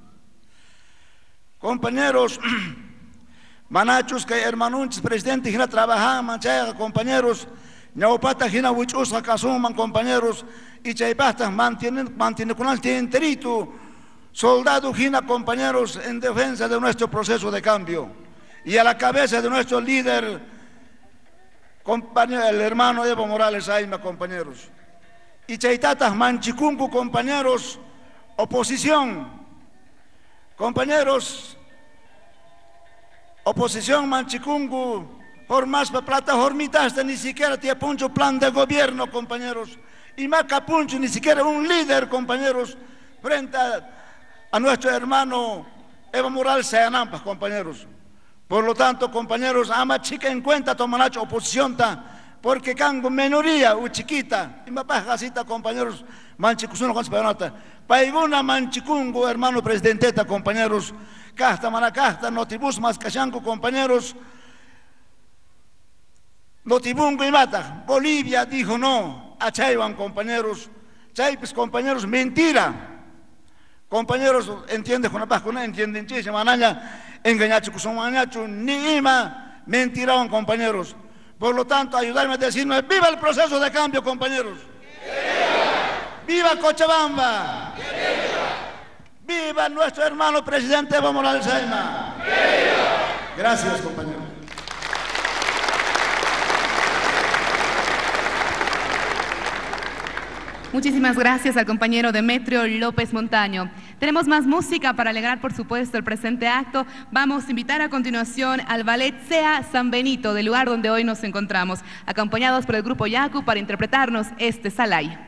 Compañeros, manachos que hermanos presidente gina trabajar manchaya compañeros ñaupata gina huichusa casuman compañeros y chaipasta mantiene con el enterito soldado gina compañeros en defensa de nuestro proceso de cambio y a la cabeza de nuestro líder compañero el hermano Evo Morales Aima compañeros y chaitatas manchicungu compañeros oposición compañeros. Oposición Manchicungu, por más plata, hormitaste, ni siquiera te apuncho plan de gobierno, compañeros. Y más capuncho, ni siquiera un líder, compañeros, frente a nuestro hermano Evo Morales Sayanampas, compañeros. Por lo tanto, compañeros, ama chica en cuenta, tomanacho oposición, porque cango minoría, u chiquita, y más pajacita, compañeros, Manchicusuno con Spayanata. Paiguna Manchicungu, hermano presidenteta, compañeros, Casta, Manacasta, Notibus, Mascachanco, compañeros, Notibungo y Mata. Bolivia dijo no a Chaywan, compañeros. Chaypes, compañeros, mentira. Compañeros, entiende con la paz, no entienden, chicha, manaña, engañacho, manacho, ni ima, mentiraban, compañeros. Por lo tanto, ayudarme a decirme, viva el proceso de cambio, compañeros. ¡Viva Cochabamba! ¡Viva nuestro hermano presidente Evo Morales Aima! Gracias, compañeros. Muchísimas gracias al compañero Demetrio López Montaño. Tenemos más música para alegrar, por supuesto, el presente acto. Vamos a invitar a continuación al ballet Sea San Benito, del lugar donde hoy nos encontramos, acompañados por el grupo Yacu para interpretarnos este Salay.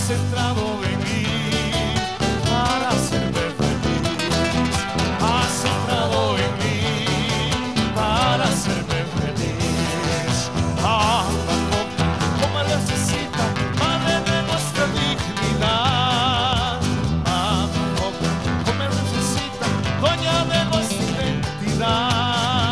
has entrado en mí para hacerme feliz. Has entrado en mí para hacerme feliz. Agua coca, como necesita, madre de nuestra dignidad. Agua coca, como necesita, doña de nuestra identidad.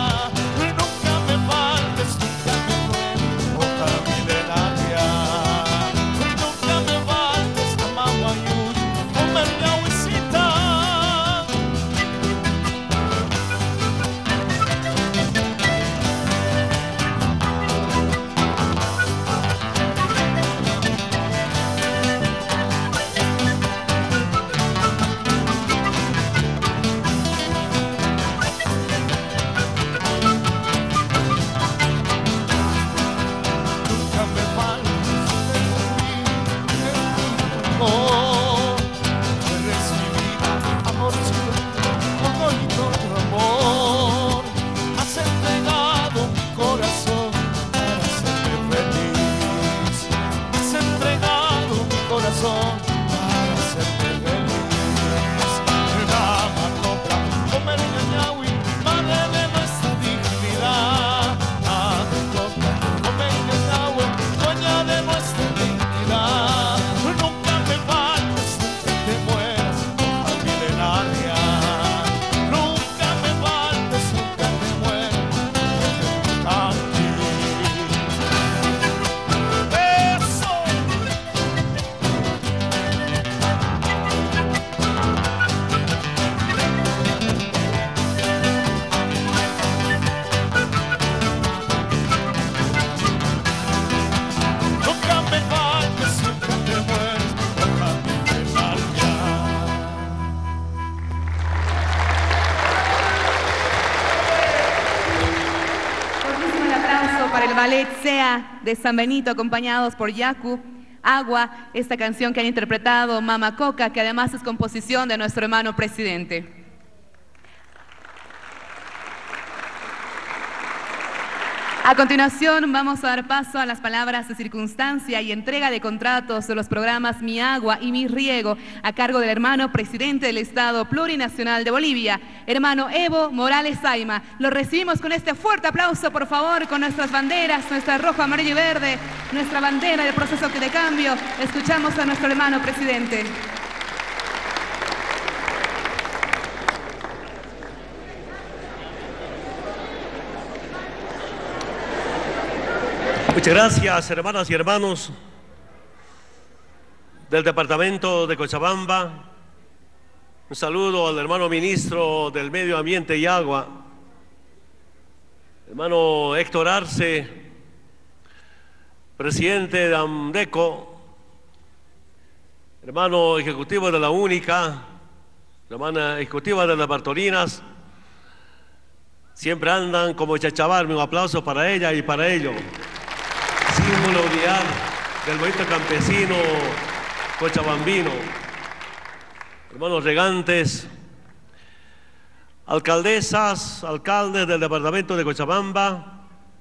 Ballet Sea de San Benito, acompañados por Yaku, Agua, esta canción que han interpretado Mama Coca, que además es composición de nuestro hermano presidente. A continuación vamos a dar paso a las palabras de circunstancia y entrega de contratos de los programas Mi Agua y Mi Riego a cargo del hermano presidente del Estado Plurinacional de Bolivia, hermano Evo Morales Saima. Lo recibimos con este fuerte aplauso, por favor, con nuestras banderas, nuestra rojo, amarillo y verde, nuestra bandera del proceso de cambio. Escuchamos a nuestro hermano presidente. Muchas gracias, hermanas y hermanos del departamento de Cochabamba. Un saludo al hermano ministro del Medio Ambiente y Agua, hermano Héctor Arce, presidente de AMDECO, hermano ejecutivo de la UNICA, hermana ejecutiva de las Bartolinas. Siempre andan como Chachabarme. Un aplauso para ella y para ello. Símbolo unidad del movimiento campesino cochabambino. Hermanos regantes, alcaldesas, alcaldes del departamento de Cochabamba,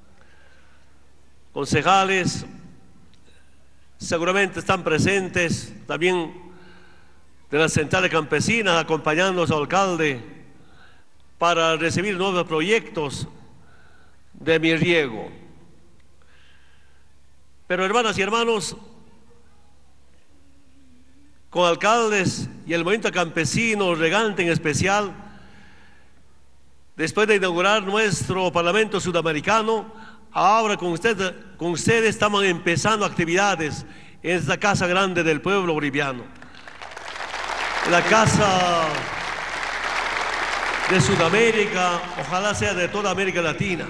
concejales, seguramente están presentes también de las centrales campesinas acompañando a su alcalde para recibir nuevos proyectos de Mi Riego. Pero hermanas y hermanos, con alcaldes y el movimiento campesino regante en especial, después de inaugurar nuestro Parlamento Sudamericano, ahora con ustedes estamos empezando actividades en esta Casa Grande del Pueblo Boliviano, la Casa de Sudamérica, ojalá sea de toda América Latina.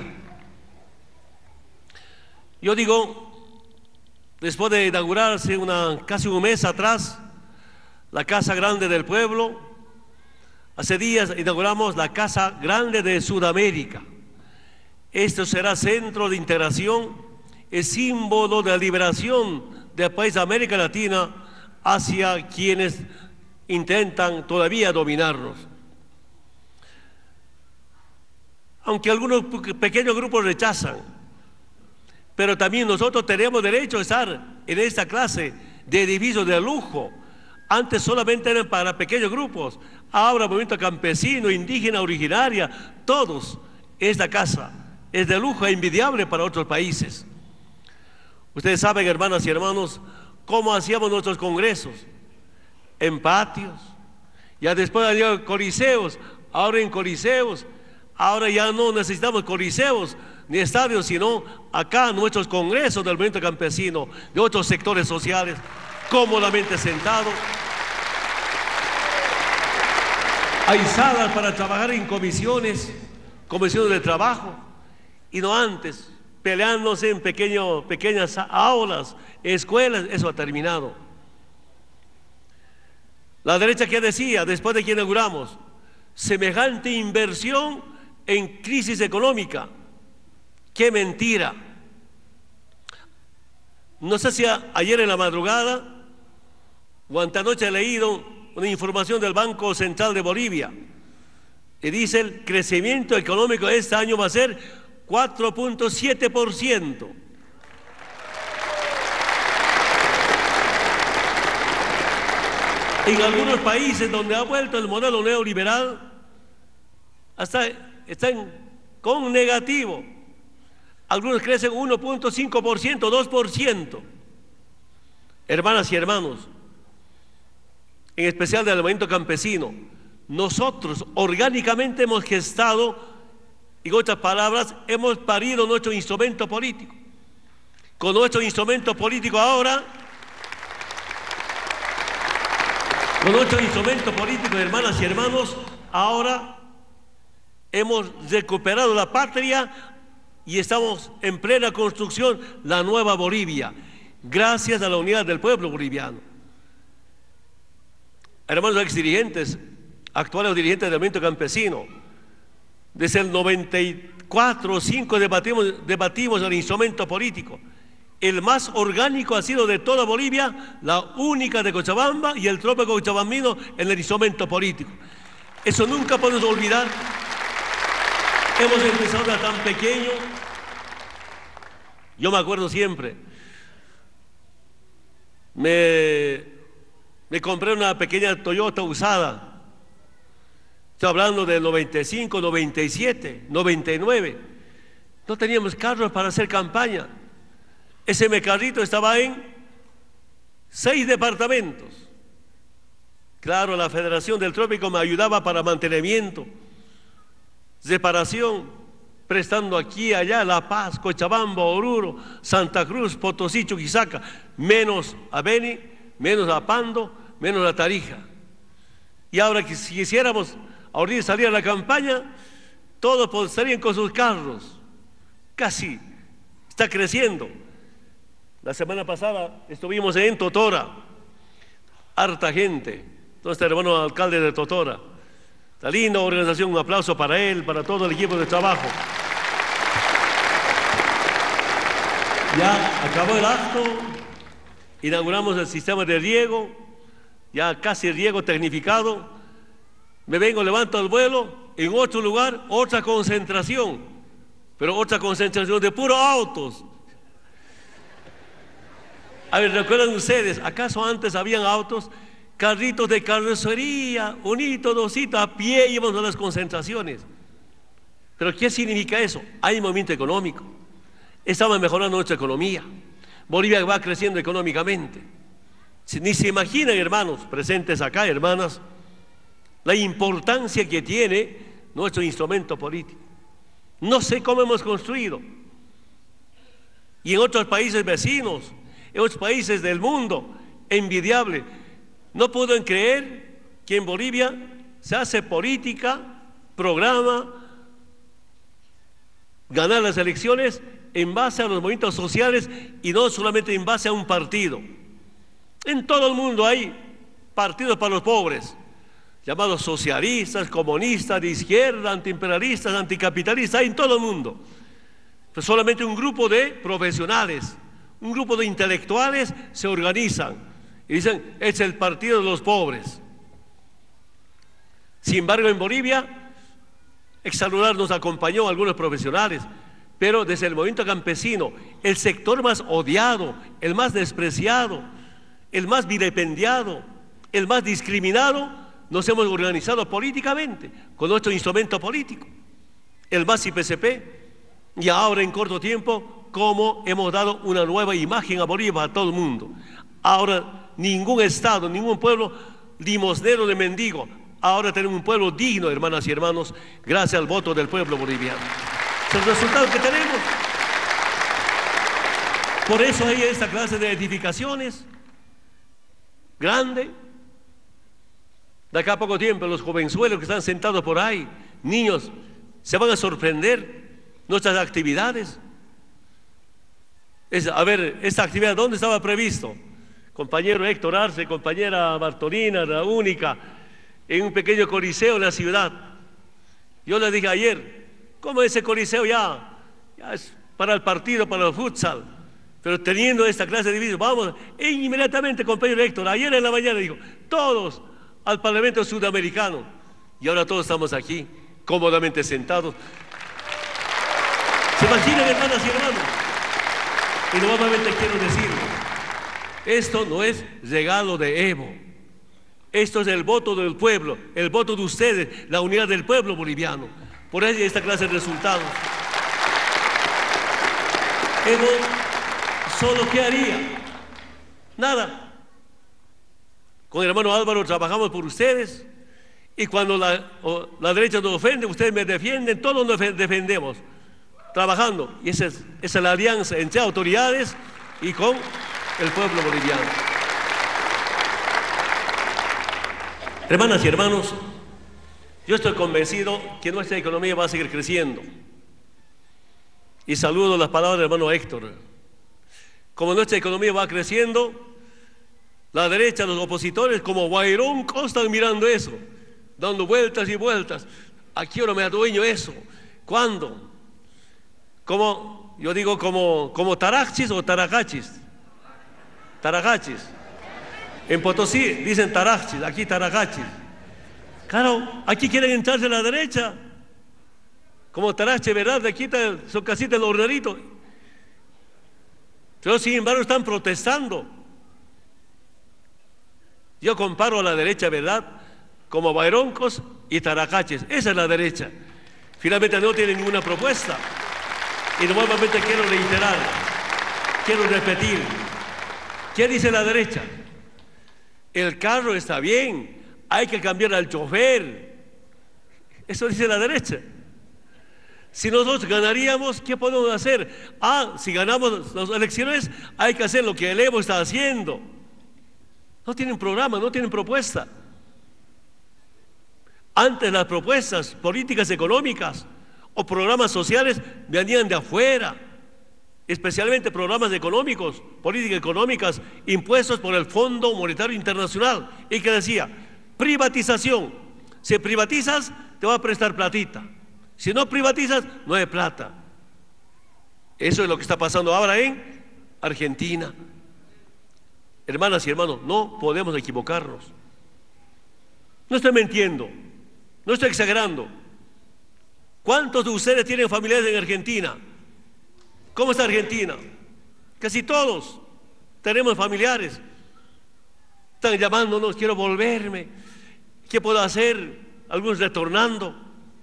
Yo digo, después de inaugurarse casi un mes atrás la Casa Grande del Pueblo, hace días inauguramos la Casa Grande de Sudamérica. Esto será centro de integración, es símbolo de la liberación del país de América Latina hacia quienes intentan todavía dominarnos. Aunque algunos pequeños grupos rechazan, pero también nosotros tenemos derecho a estar en esta clase de edificios de lujo. Antes solamente eran para pequeños grupos, ahora movimiento campesino, indígena, originaria, todos. Esta casa es de lujo e envidiable para otros países. Ustedes saben, hermanas y hermanos, cómo hacíamos nuestros congresos, en patios, ya después había coliseos, ahora en coliseos, ahora ya no necesitamos coliseos ni estadios, sino acá nuestros congresos del movimiento campesino, de otros sectores sociales, cómodamente sentados. Hay salas para trabajar en comisiones de trabajo, y no antes, peleándose en pequeñas aulas, escuelas. Eso ha terminado. La derecha, ¿qué decía después de que inauguramos? Semejante inversión en crisis económica. ¡Qué mentira! No sé si ayer en la madrugada o antenoche he leído una información del Banco Central de Bolivia, y dice el crecimiento económico de este año va a ser 4.7%. En algunos países donde ha vuelto el modelo neoliberal, hasta están con negativo. Algunos crecen 1.5%, 2%. Hermanas y hermanos, en especial del movimiento campesino, nosotros orgánicamente hemos gestado, en otras palabras, hemos parido nuestro instrumento político. Con nuestro instrumento político ahora, hermanas y hermanos, ahora hemos recuperado la patria y estamos en plena construcción la nueva Bolivia, gracias a la unidad del pueblo boliviano. Hermanos exdirigentes, actuales dirigentes del movimiento campesino, desde el 94 o 5 debatimos el instrumento político. El más orgánico ha sido de toda Bolivia, la única de Cochabamba y el trópico cochabambino en el instrumento político. Eso nunca podemos olvidar. Hemos empezado a tan pequeño. Yo me acuerdo siempre, me compré una pequeña Toyota usada. Estoy hablando del 95, 97, 99. No teníamos carros para hacer campaña. Ese carrito estaba en 6 departamentos. Claro, la Federación del Trópico me ayudaba para mantenimiento, reparación, prestando aquí, allá, La Paz, Cochabamba, Oruro, Santa Cruz, Potosí, Chuquisaca, menos a Beni, menos a Pando, menos a Tarija. Y ahora que si quisiéramos ahorita salir a la campaña, todos estarían con sus carros. Casi está creciendo. La semana pasada estuvimos en Totora, harta gente. Entonces, hermano alcalde de Totora, esta linda organización, un aplauso para él, para todo el equipo de trabajo. Ya acabó el acto, inauguramos el sistema de riego, ya casi riego tecnificado. Me vengo, levanto el vuelo, en otro lugar, otra concentración, pero otra concentración de puros autos. A ver, ¿recuerdan ustedes? ¿Acaso antes habían autos, carritos de carrocería, unito, dosito, a pie íbamos a las concentraciones? ¿Pero qué significa eso? Hay movimiento económico. Estamos mejorando nuestra economía. Bolivia va creciendo económicamente. Ni se imaginan, hermanos, presentes acá, hermanas, la importancia que tiene nuestro instrumento político. No sé cómo hemos construido. Y en otros países vecinos, en otros países del mundo, envidiable. No pueden creer que en Bolivia se hace política, programa, ganar las elecciones en base a los movimientos sociales y no solamente en base a un partido. En todo el mundo hay partidos para los pobres, llamados socialistas, comunistas, de izquierda, antiimperialistas, anticapitalistas, hay en todo el mundo. Pero solamente un grupo de profesionales, un grupo de intelectuales se organizan y dicen, es el partido de los pobres. Sin embargo, en Bolivia, exsaludar nos acompañó algunos profesionales, pero desde el movimiento campesino, el sector más odiado, el más despreciado, el más vilipendiado, el más discriminado, nos hemos organizado políticamente con nuestro instrumento político, el MAS y PCP, y ahora en corto tiempo, como hemos dado una nueva imagen a Bolivia a todo el mundo. Ahora ningún Estado, ningún pueblo limosnero de mendigo. Ahora tenemos un pueblo digno, hermanas y hermanos, gracias al voto del pueblo boliviano. Es el resultado que tenemos. Por eso hay esta clase de edificaciones grande. De acá a poco tiempo los jovenzuelos que están sentados por ahí, niños, se van a sorprender nuestras actividades. A ver, esta actividad, ¿dónde estaba previsto? Compañero Héctor Arce, compañera Bartolina, la única, en un pequeño coliseo en la ciudad. Yo le dije ayer, ¿cómo ese coliseo ya es para el partido, para el futsal? Pero teniendo esta clase de divisiones, vamos, e inmediatamente, compañero Héctor, ayer en la mañana dijo, todos al Parlamento Sudamericano. Y ahora todos estamos aquí, cómodamente sentados. ¿Se imaginan, hermanas y hermanos? Y nuevamente quiero decir, esto no es regalo de Evo. Esto es el voto del pueblo, el voto de ustedes, la unidad del pueblo boliviano. Por eso esta clase de resultados. Evo, ¿solo qué haría? Nada. Con el hermano Álvaro trabajamos por ustedes y cuando la derecha nos ofende, ustedes me defienden, todos nos defendemos, trabajando. Y esa es la alianza entre autoridades y con el pueblo boliviano. Hermanas y hermanos, yo estoy convencido que nuestra economía va a seguir creciendo. Y saludo las palabras del hermano Héctor. Como nuestra economía va creciendo, la derecha, los opositores, como Guairón, están mirando eso, dando vueltas y vueltas. ¿A qué hora me adueño eso? ¿Cuándo? Como, yo digo, como Tarachis o Tarajachis. Tarajachis. En Potosí dicen Tarachis, aquí Tarajachis. Claro, aquí quieren entrarse a la derecha. Como Tarache, ¿verdad? De aquí son casitas los horneritos. Pero sin embargo están protestando. Yo comparo a la derecha, ¿verdad? Como Baironcos y Taracaches. Esa es la derecha. Finalmente no tienen ninguna propuesta. Y nuevamente quiero reiterar, quiero repetir. ¿Qué dice la derecha? El carro está bien, hay que cambiar al chofer. Eso dice la derecha. Si nosotros ganaríamos, ¿qué podemos hacer? Si ganamos las elecciones, hay que hacer lo que el Evo está haciendo. No tienen programa, no tienen propuesta. Antes las propuestas políticas económicas o programas sociales venían de afuera, especialmente programas económicos, políticas económicas impuestos por el Fondo Monetario Internacional, y que decía, privatización. Si privatizas, te va a prestar platita. Si no privatizas, no hay plata. Eso es lo que está pasando ahora en Argentina. Hermanas y hermanos, no podemos equivocarnos. No estoy mintiendo, no estoy exagerando. ¿Cuántos de ustedes tienen familiares en Argentina? ¿Cómo está Argentina? Casi todos tenemos familiares. Están llamándonos, quiero volverme. ¿Qué puedo hacer? Algunos retornando.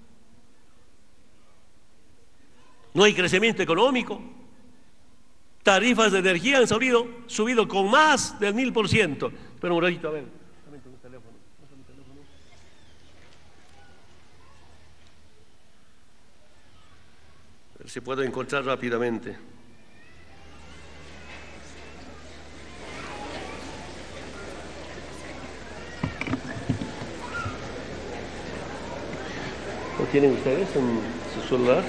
No hay crecimiento económico. Tarifas de energía han subido con más del 1000%. Pero un ratito, a ver. A ver si puedo encontrar rápidamente. ¿Lo tienen ustedes en su celular?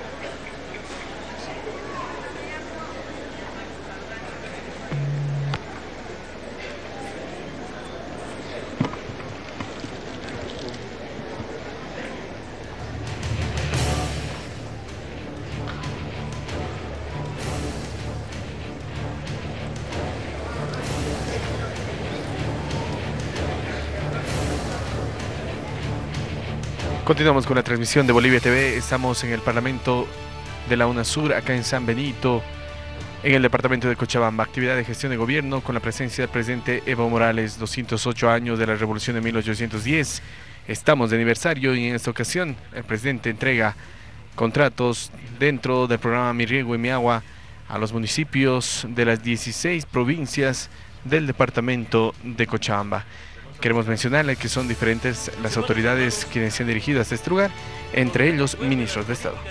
Continuamos con la transmisión de Bolivia TV. Estamos en el Parlamento de la UNASUR, acá en San Benito. en el departamento de Cochabamba. Actividad de gestión de gobierno con la presencia del presidente Evo Morales, 208 años de la revolución de 1810. Estamos de aniversario y en esta ocasión el presidente entrega contratos dentro del programa Mi Riego y Mi Agua a los municipios de las 16 provincias del departamento de Cochabamba. Queremos mencionarle que son diferentes las autoridades quienes se han dirigido hasta este lugar, entre ellos ministros de Estado.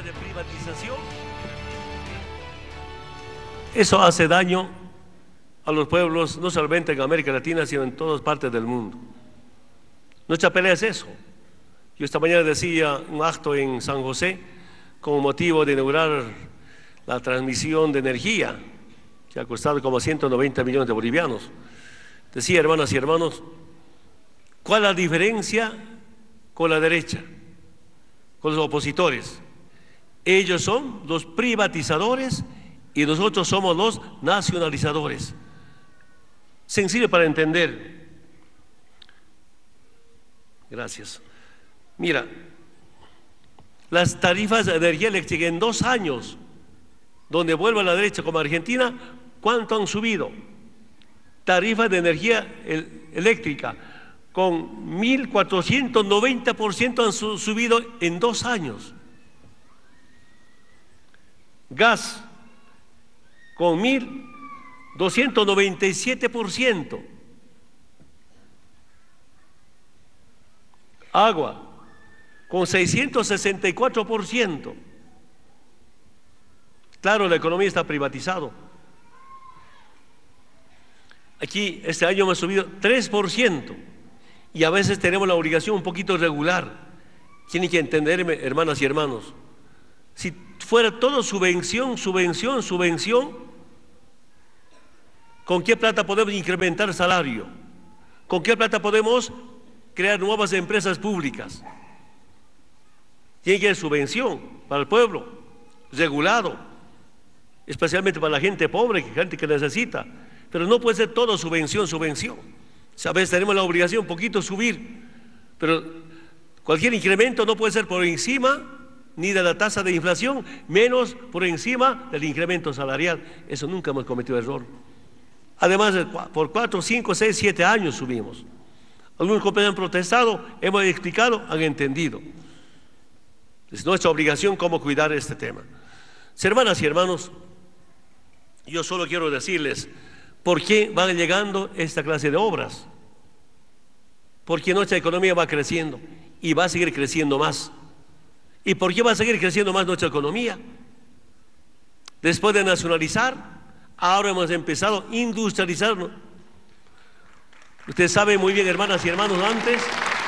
Eso hace daño a los pueblos, no solamente en América Latina, sino en todas partes del mundo. Nuestra pelea es eso. Yo esta mañana decía un acto en San José como motivo de inaugurar la transmisión de energía, que ha costado como 190 millones de bolivianos. Decía, hermanas y hermanos, ¿cuál es la diferencia con la derecha, con los opositores? Ellos son los privatizadores y nosotros somos los nacionalizadores. Sencillo para entender. Gracias. Mira, las tarifas de energía eléctrica en 2 años, donde vuelva a la derecha como Argentina, ¿cuánto han subido? Tarifas de energía eléctrica con 1.490% han subido en 2 años. Gas con 1.297%. Agua con 664%. Claro, la economía está privatizada. Aquí este año hemos subido 3% y a veces tenemos la obligación un poquito regular. Tienen que entenderme, hermanas y hermanos. Si fuera todo subvención, subvención, subvención, ¿con qué plata podemos incrementar el salario? ¿Con qué plata podemos crear nuevas empresas públicas? Tiene que haber subvención para el pueblo, regulado, especialmente para la gente pobre, gente que necesita. Pero no puede ser todo subvención, subvención. A veces tenemos la obligación un poquito subir, pero cualquier incremento no puede ser por encima ni de la tasa de inflación, menos por encima del incremento salarial. Eso nunca hemos cometido error. Además, por 4, 5, 6, 7 años subimos. Algunos compañeros han protestado, hemos explicado, han entendido. Es nuestra obligación cómo cuidar este tema. Hermanas y hermanos, yo solo quiero decirles por qué van llegando esta clase de obras. Porque nuestra economía va creciendo y va a seguir creciendo más. ¿Y por qué va a seguir creciendo más nuestra economía? Después de nacionalizar, ahora hemos empezado a industrializarnos. Ustedes saben muy bien, hermanas y hermanos, antes,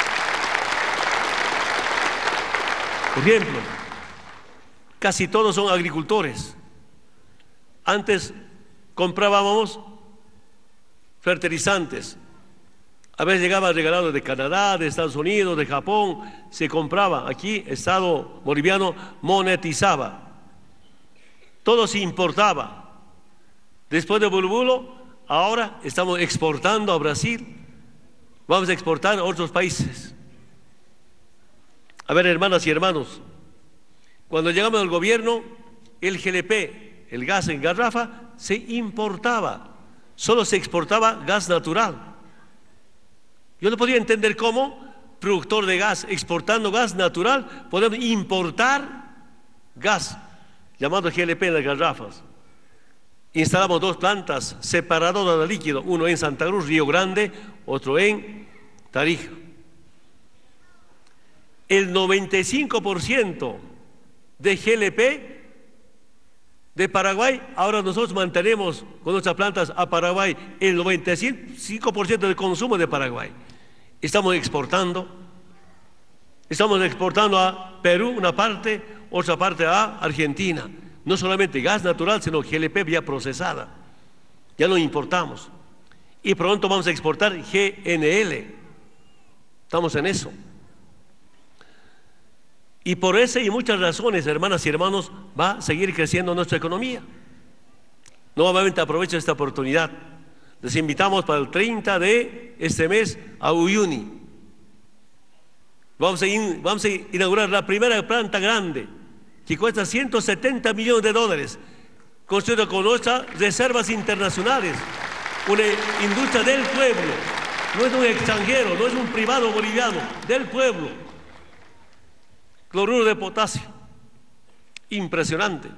por ejemplo, casi todos son agricultores. Antes comprábamos fertilizantes. A veces llegaba regalado de Canadá, de Estados Unidos, de Japón, se compraba. Aquí, Estado boliviano monetizaba. Todo se importaba. Después de Bulbulo, ahora estamos exportando a Brasil. Vamos a exportar a otros países. A ver, hermanas y hermanos, cuando llegamos al gobierno, el GLP, el gas en garrafa, se importaba. Solo se exportaba gas natural. Yo no podía entender cómo, productor de gas, exportando gas natural, podemos importar gas, llamado GLP en las garrafas. Instalamos 2 plantas separadoras de líquido, uno en Santa Cruz, Río Grande, otro en Tarija. El 95% de GLP de Paraguay, ahora nosotros mantenemos con nuestras plantas a Paraguay el 95% del consumo de Paraguay. Estamos exportando a Perú una parte, otra parte a Argentina. No solamente gas natural, sino GLP vía procesada. Ya lo importamos. Y pronto vamos a exportar GNL. Estamos en eso. Y por esa y muchas razones, hermanas y hermanos, va a seguir creciendo nuestra economía. Nuevamente aprovecho esta oportunidad. Les invitamos para el 30 de este mes a Uyuni. Vamos a inaugurar la primera planta grande que cuesta $170 millones construido con nuestras reservas internacionales, una industria del pueblo, no es un extranjero, no es un privado boliviano, del pueblo. Cloruro de potasio, impresionante.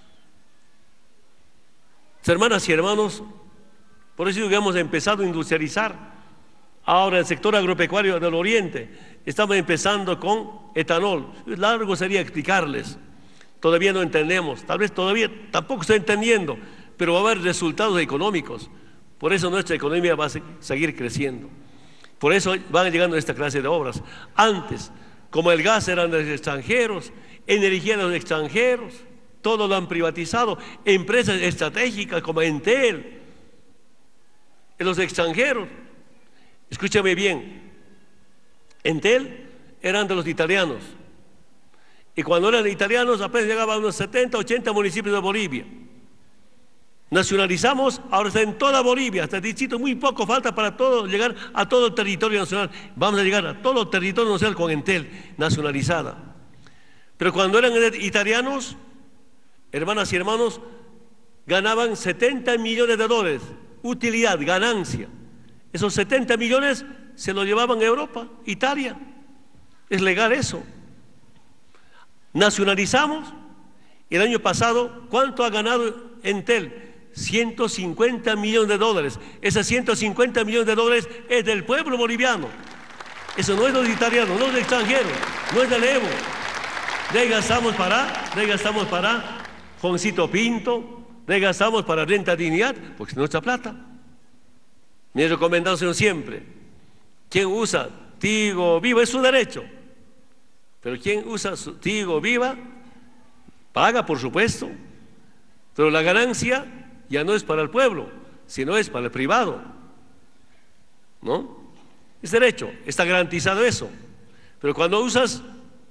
Hermanas y hermanos, por eso digo que hemos empezado a industrializar. Ahora el sector agropecuario del Oriente, estamos empezando con etanol. Largo sería explicarles. Todavía no entendemos, tal vez todavía tampoco estoy entendiendo, pero va a haber resultados económicos. Por eso nuestra economía va a seguir creciendo. Por eso van llegando esta clase de obras. Antes, como el gas eran de los extranjeros, energía de los extranjeros, todo lo han privatizado. Empresas estratégicas como Entel, en los extranjeros. Escúchame bien, Entel eran de los italianos. Y cuando eran italianos apenas llegaban a unos 70, 80 municipios de Bolivia. Nacionalizamos, ahora está en toda Bolivia, hasta el distrito, muy poco falta para todo, llegar a todo el territorio nacional. Vamos a llegar a todo el territorio nacional con Entel, nacionalizada. Pero cuando eran italianos, hermanas y hermanos, ganaban 70 millones de dólares, utilidad, ganancia. Esos 70 millones se los llevaban a Europa, Italia. Es legal eso. Nacionalizamos, y el año pasado, ¿cuánto ha ganado Entel? 150 millones de dólares. Esos 150 millones de dólares es del pueblo boliviano. Eso no es de los italianos, no es de extranjeros, no es del Evo. De ahí gastamos para Juancito Pinto, de ahí gastamos para Renta Dignidad, porque es nuestra plata. Mi recomendación siempre, quien usa Tigo Viva es su derecho, pero quien usa Tigo Viva paga, por supuesto, pero la ganancia ya no es para el pueblo, sino es para el privado, ¿no? Es derecho, está garantizado eso. Pero cuando usas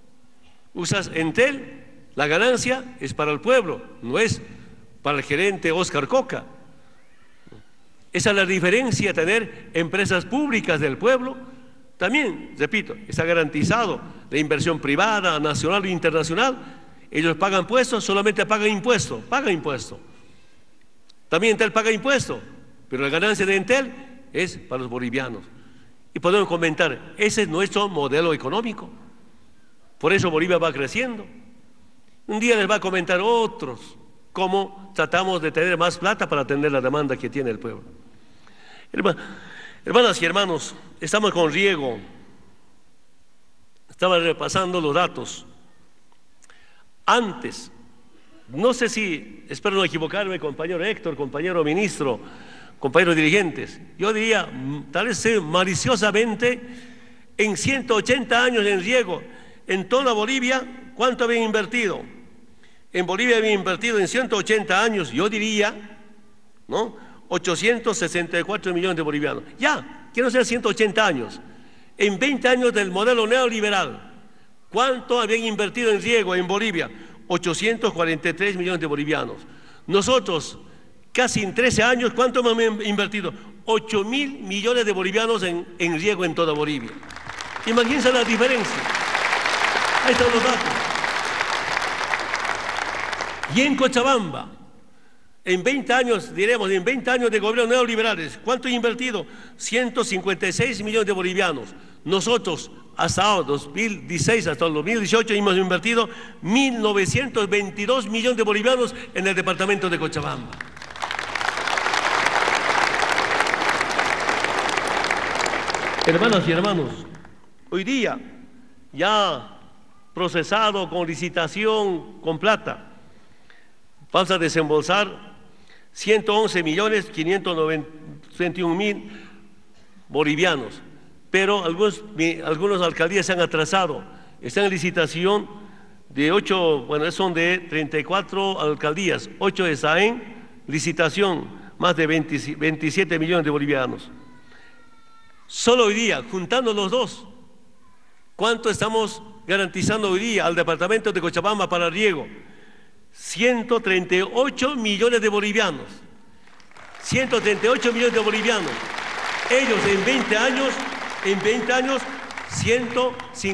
Entel, la ganancia es para el pueblo, no es para el gerente Oscar Coca. Esa es la diferencia, tener empresas públicas del pueblo. También, repito, está garantizado la inversión privada, nacional e internacional. Ellos pagan impuestos, solamente pagan impuestos. También Entel paga impuestos, pero la ganancia de Entel es para los bolivianos. Y podemos comentar, ese es nuestro modelo económico. Por eso Bolivia va creciendo. Un día les va a comentar otros cómo tratamos de tener más plata para atender la demanda que tiene el pueblo. Hermanas y hermanos, estamos con riego. Estaba repasando los datos. Antes, no sé si, espero no equivocarme, compañero Héctor, compañero ministro, compañeros dirigentes, yo diría, tal vez maliciosamente, en 180 años en riego, en toda Bolivia, ¿cuánto habían invertido? En Bolivia habían invertido en 180 años, yo diría, ¿no? 864 millones de bolivianos. Ya, que no sean 180 años. En 20 años del modelo neoliberal, ¿cuánto habían invertido en riego en Bolivia? 843 millones de bolivianos. Nosotros, casi en 13 años, ¿cuánto hemos invertido? 8.000 millones de bolivianos en riego en toda Bolivia. Imagínense la diferencia. Ahí están los datos. Y en Cochabamba, en 20 años, diremos, en 20 años de gobierno neoliberales, ¿cuánto he invertido? 156 millones de bolivianos. Nosotros, hasta 2016, hasta el 2018, hemos invertido 1.922 millones de bolivianos en el departamento de Cochabamba. Hermanas y hermanos, hoy día, ya procesado con licitación, con plata, vamos a desembolsar 111.591.000 bolivianos, pero algunas alcaldías se han atrasado, están en licitación de 8, bueno, son de 34 alcaldías, 8 de Saén, licitación, más de 27 millones de bolivianos. Solo hoy día, juntando los dos, ¿cuánto estamos garantizando hoy día al departamento de Cochabamba para riego? 138 millones de bolivianos. 138 millones de bolivianos. Ellos en 20 años,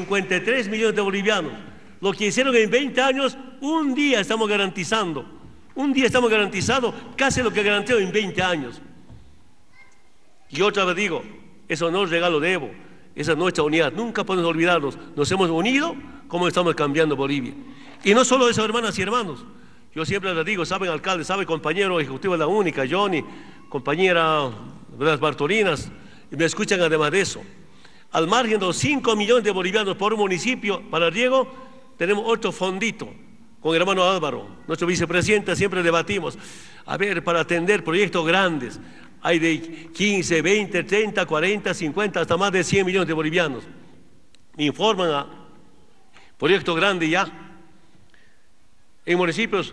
153 millones de bolivianos. Lo que hicieron en 20 años, un día estamos garantizando Un día estamos garantizados casi lo que garantizado en 20 años. Y otra vez digo, eso no es regalo de Evo, esa es nuestra unidad. Nunca podemos olvidarnos, nos hemos unido como estamos cambiando Bolivia. Y no solo eso, hermanas y hermanos. Yo siempre les digo, saben alcalde, sabe compañero ejecutivo de la única, Johnny, compañera de las Bartolinas, y me escuchan además de eso. Al margen de los 5 millones de bolivianos por municipio para riego, tenemos otro fondito con el hermano Álvaro, nuestro vicepresidente. Siempre debatimos, a ver, para atender proyectos grandes, hay de 15, 20, 30, 40, 50, hasta más de 100 millones de bolivianos. Me informan a proyecto grande ya, en municipios,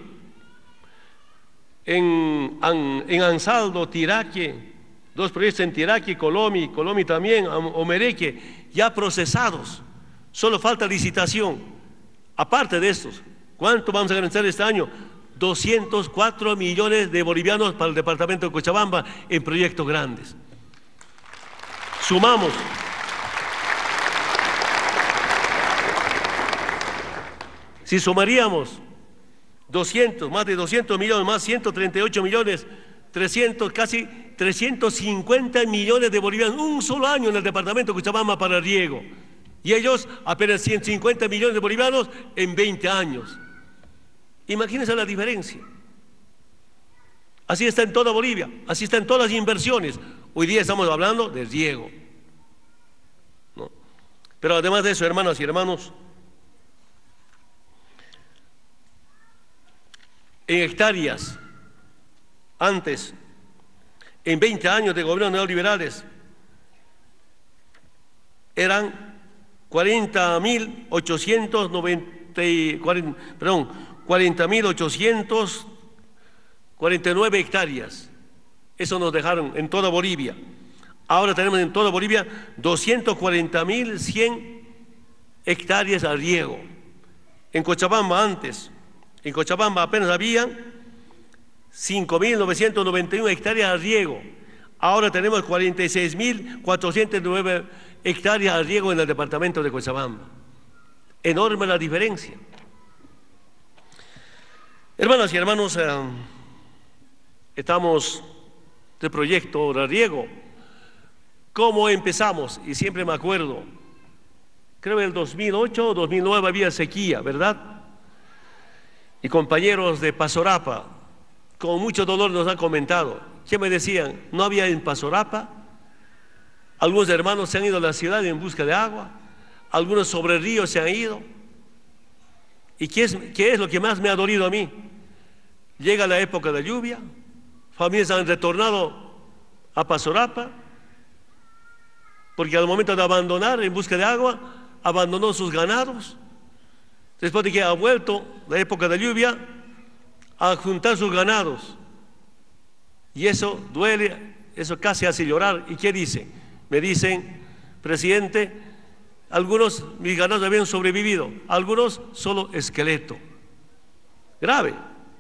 en Ansaldo, Tiraque, 2 proyectos en Tiraque, Colomi también, Omereque, ya procesados, solo falta licitación. Aparte de estos, ¿cuánto vamos a garantizar este año? 204 millones de bolivianos para el departamento de Cochabamba en proyectos grandes. Sumamos si sumaríamos 200, más de 200 millones, más 138 millones, 300, casi 350 millones de bolivianos, un solo año en el departamento de Cochabamba para riego. Y ellos apenas 150 millones de bolivianos en 20 años. Imagínense la diferencia. Así está en toda Bolivia, así está en todas las inversiones. Hoy día estamos hablando de riego, ¿no? Pero además de eso, hermanas y hermanos, en hectáreas, antes, en 20 años de gobierno neoliberales, eran 40.849 hectáreas. Eso nos dejaron en toda Bolivia. Ahora tenemos en toda Bolivia 240.100 hectáreas a riego. En Cochabamba antes, en Cochabamba apenas había 5.991 hectáreas a riego. Ahora tenemos 46.409 hectáreas a riego en el departamento de Cochabamba. Enorme la diferencia. Hermanas y hermanos, estamos de proyecto de riego. ¿Cómo empezamos? Y siempre me acuerdo, creo que en el 2008 o 2009 había sequía, ¿verdad? Y compañeros de Pasorapa, con mucho dolor nos han comentado, ¿qué me decían? No había en Pasorapa. Algunos hermanos se han ido a la ciudad en busca de agua, algunos sobre el río se han ido. ¿Y qué es lo que más me ha dolido a mí? Llega la época de lluvia, familias han retornado a Pasorapa, porque al momento de abandonar en busca de agua, abandonó sus ganados. Después de que ha vuelto la época de lluvia, a juntar sus ganados. Y eso duele, eso casi hace llorar. ¿Y qué dicen? Me dicen, presidente, algunos mis ganados habían sobrevivido, algunos solo esqueleto. Grave.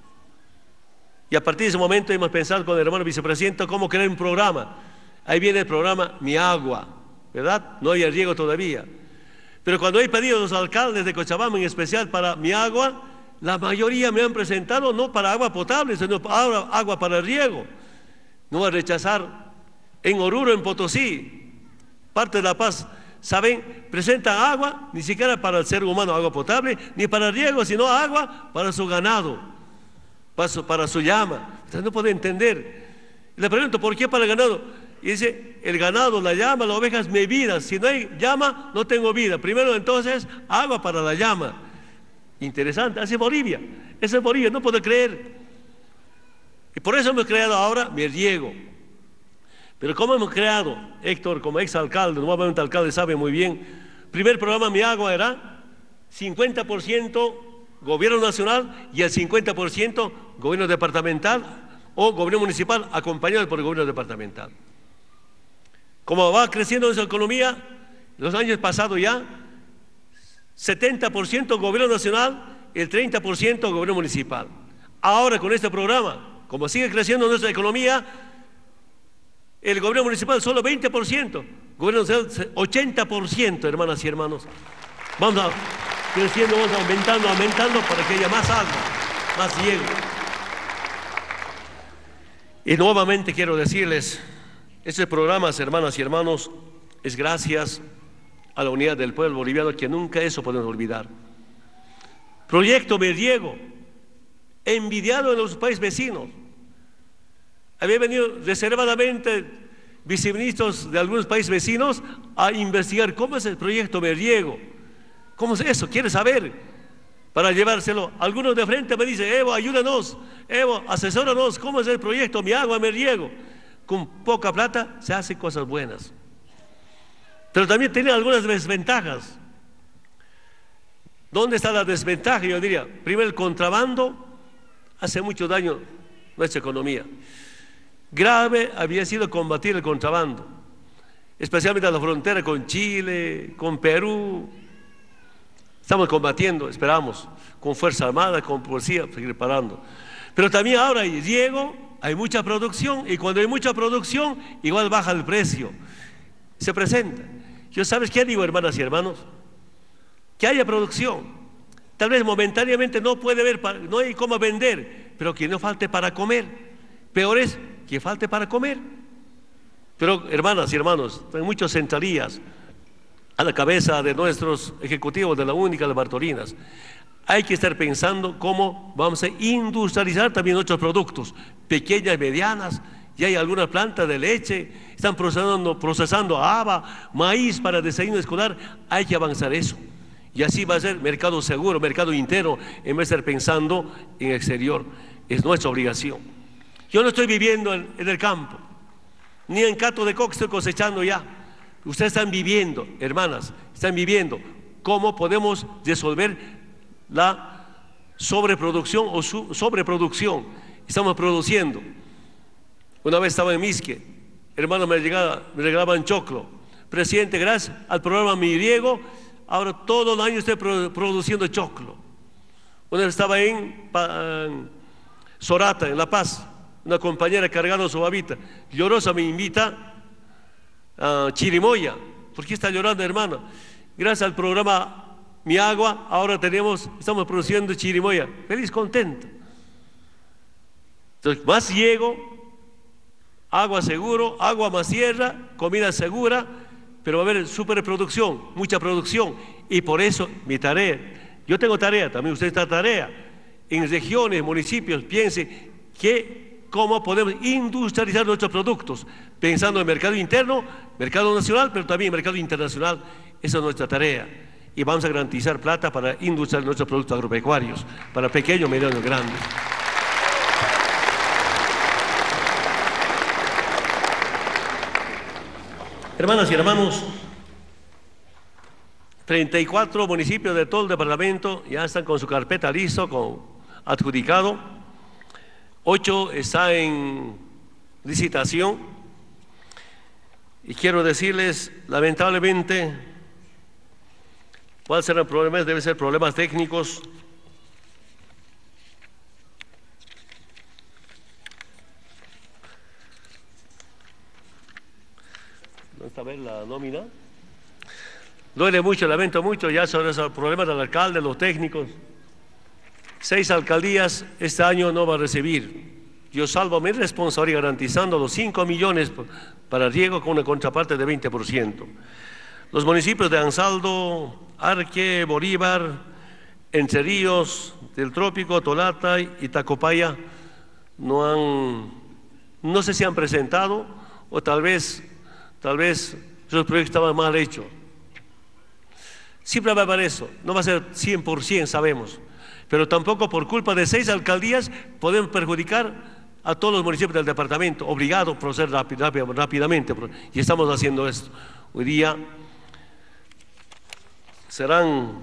Y a partir de ese momento hemos pensado con el hermano vicepresidente cómo crear un programa. Ahí viene el programa Mi Agua, ¿verdad? No hay riego todavía. Pero cuando he pedido a los alcaldes de Cochabamba, en especial para Mi Agua, la mayoría me han presentado no para agua potable, sino para agua para riego. No voy a rechazar. En Oruro, en Potosí, parte de La Paz, ¿saben? Presentan agua, ni siquiera para el ser humano agua potable, ni para riego, sino agua para su ganado, para su llama. Ustedes no pueden entender. Le pregunto, ¿por qué para el ganado? Y dice, el ganado, la llama, la oveja es mi vida. Si no hay llama, no tengo vida. Primero entonces, agua para la llama. Interesante, así es Bolivia. Eso es Bolivia, no puedo creer. Y por eso hemos creado ahora Mi Riego. Pero ¿cómo hemos creado? Héctor, como exalcalde, nuevamente alcalde, sabe muy bien. Primer programa Mi Agua era 50% gobierno nacional y el 50% gobierno departamental o gobierno municipal acompañado por el gobierno departamental. Como va creciendo nuestra economía, los años pasados ya, 70% gobierno nacional y el 30% gobierno municipal. Ahora con este programa, como sigue creciendo nuestra economía, el gobierno municipal solo 20%, gobierno nacional 80%, hermanas y hermanos. Vamos creciendo, vamos aumentando para que haya más agua, más riego. Y nuevamente quiero decirles, este programa, hermanas y hermanos, es gracias a la unidad del pueblo boliviano, que nunca eso podemos olvidar. Proyecto Meriego, envidiado en los países vecinos. Había venido reservadamente viceministros de algunos países vecinos a investigar cómo es el proyecto Meriego. ¿Cómo es eso? ¿Quiere saber? Para llevárselo. Algunos de frente me dicen: Evo, ayúdanos, Evo, asesóranos, ¿cómo es el proyecto Mi Agua, Meriego? Con poca plata se hacen cosas buenas. Pero también tiene algunas desventajas. ¿Dónde está la desventaja? Yo diría, primero, el contrabando hace mucho daño a nuestra economía. Grave había sido combatir el contrabando, especialmente a la frontera con Chile, con Perú. Estamos combatiendo, esperamos, con Fuerza Armada, con policía, seguir parando. Pero también ahora hay riego, hay mucha producción, y cuando hay mucha producción, igual baja el precio. Se presenta. Yo, ¿sabes qué digo, hermanas y hermanos? Que haya producción. Tal vez momentáneamente no puede haber, no hay cómo vender, pero que no falte para comer. Peor es que falte para comer. Pero, hermanas y hermanos, hay muchas centralías a la cabeza de nuestros ejecutivos de la única de Bartolinas. Hay que estar pensando cómo vamos a industrializar también nuestros productos, pequeñas y medianas. Ya hay algunas plantas de leche, están procesando haba, maíz para desayuno escolar. Hay que avanzar eso. Y así va a ser mercado seguro, mercado interno, en vez de estar pensando en exterior. Es nuestra obligación. Yo no estoy viviendo en el campo, ni en Cato de Coque estoy cosechando ya. Ustedes están viviendo, hermanas, están viviendo cómo podemos resolver la sobreproducción o sobreproducción. Estamos produciendo. Una vez estaba en Misque, hermanos me regalaban choclo. Presidente, gracias al programa Mi Riego, ahora todo el año estoy produciendo choclo. Una vez estaba en Sorata, en La Paz, una compañera cargando su babita. Llorosa me invita a Chirimoya. ¿Por qué está llorando, hermana? Gracias al programa Mi Agua, ahora estamos produciendo chirimoya. Feliz, contento. Entonces, más riego, agua seguro, agua más tierra, comida segura, pero va a haber superproducción, mucha producción. Y por eso mi tarea, yo tengo tarea, también usted está tarea, en regiones, municipios, piense cómo podemos industrializar nuestros productos, pensando en mercado interno, mercado nacional, pero también mercado internacional. Esa es nuestra tarea. Y vamos a garantizar plata para industrializar nuestros productos agropecuarios, para pequeños, medianos, grandes. Hermanas y hermanos, 34 municipios de todo el departamento ya están con su carpeta listo, con adjudicado. 8 está en licitación. Y quiero decirles, lamentablemente, ¿cuáles serán los problemas? Deben ser problemas técnicos. ¿Dónde está ver la nómina? Duele mucho, lamento mucho, ya son esos problemas del alcalde, los técnicos. 6 alcaldías este año no va a recibir. Yo salvo mi responsabilidad garantizando los 5 millones para riego con una contraparte de 20%. Los municipios de Ansaldo, Arque, Bolívar, Entre Ríos, del Trópico, Tolata y Tacopaya no sé si han presentado o tal vez esos proyectos estaban mal hechos. Siempre va a haber eso, no va a ser 100%, sabemos, pero tampoco por culpa de 6 alcaldías podemos perjudicar a todos los municipios del departamento, obligados a proceder rápidamente, y estamos haciendo esto. Hoy día serán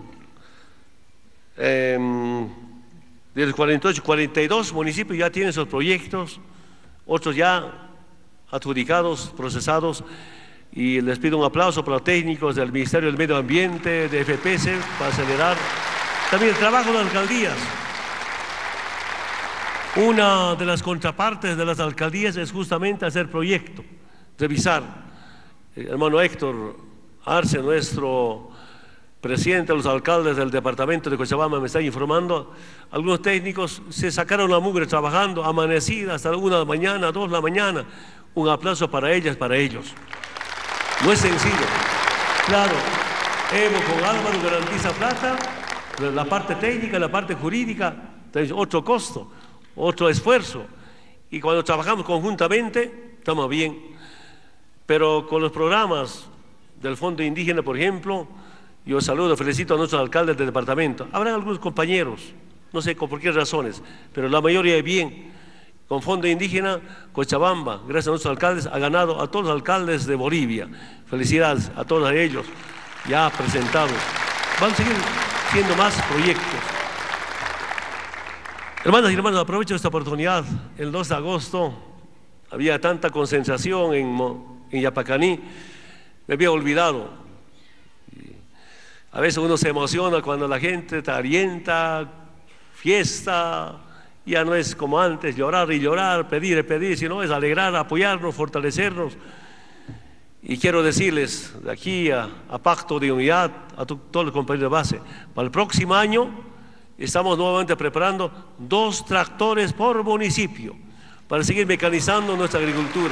de los 48, 42 municipios ya tienen esos proyectos, otros ya adjudicados, procesados, y les pido un aplauso para los técnicos del Ministerio del Medio Ambiente, de FPS, para acelerar también el trabajo de las alcaldías. Una de las contrapartes de las alcaldías es justamente hacer proyecto, revisar. El hermano Héctor Arce, nuestro presidente, los alcaldes del departamento de Cochabamba me están informando, algunos técnicos se sacaron la mugre trabajando, amanecida hasta la 1 de la mañana, 2 de la mañana. Un aplauso para ellas, para ellos. No es sencillo. Claro, Evo con Álvaro garantiza plata, la parte técnica, la parte jurídica, otro costo, otro esfuerzo. Y cuando trabajamos conjuntamente, estamos bien. Pero con los programas del Fondo Indígena, por ejemplo, yo saludo, felicito a nuestros alcaldes del departamento. Habrán algunos compañeros, no sé por qué razones, pero la mayoría bien. Con Fondo Indígena, Cochabamba, gracias a nuestros alcaldes, ha ganado a todos los alcaldes de Bolivia. Felicidades a todos ellos ya presentados. Van a seguir siendo más proyectos. Hermanas y hermanos, aprovecho esta oportunidad. El 2 de agosto había tanta concentración en Yapacaní, me había olvidado. A veces uno se emociona cuando la gente te alienta, fiesta, ya no es como antes, llorar y llorar, pedir y pedir, sino es alegrar, apoyarnos, fortalecernos. Y quiero decirles, de aquí a Pacto de Unidad, a todos los compañeros de base, para el próximo año estamos nuevamente preparando 2 tractores por municipio para seguir mecanizando nuestra agricultura.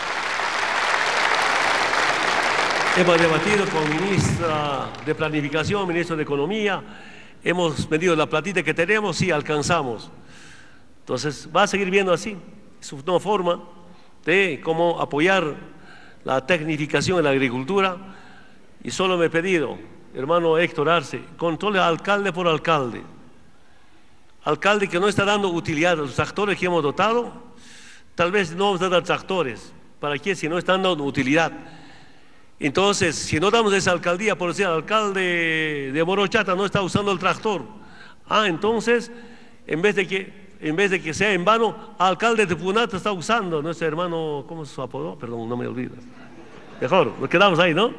Hemos debatido con ministra de Planificación, ministro de Economía, hemos medido la platita que tenemos, sí, alcanzamos. Entonces, va a seguir viendo así, es una forma de cómo apoyar la tecnificación en la agricultura. Y solo me he pedido, hermano Héctor Arce, controle alcalde por alcalde. Alcalde que no está dando utilidad a los tractores que hemos dotado, tal vez no vamos a dar tractores. ¿Para qué? Si no están dando utilidad. Entonces, si no damos esa alcaldía, por decir, el alcalde de Morochata no está usando el tractor. Entonces, en vez de que sea en vano, alcalde de Punata está usando, nuestro hermano, ¿cómo es su apodo? Perdón, no me olvido. Mejor, nos quedamos ahí, ¿no?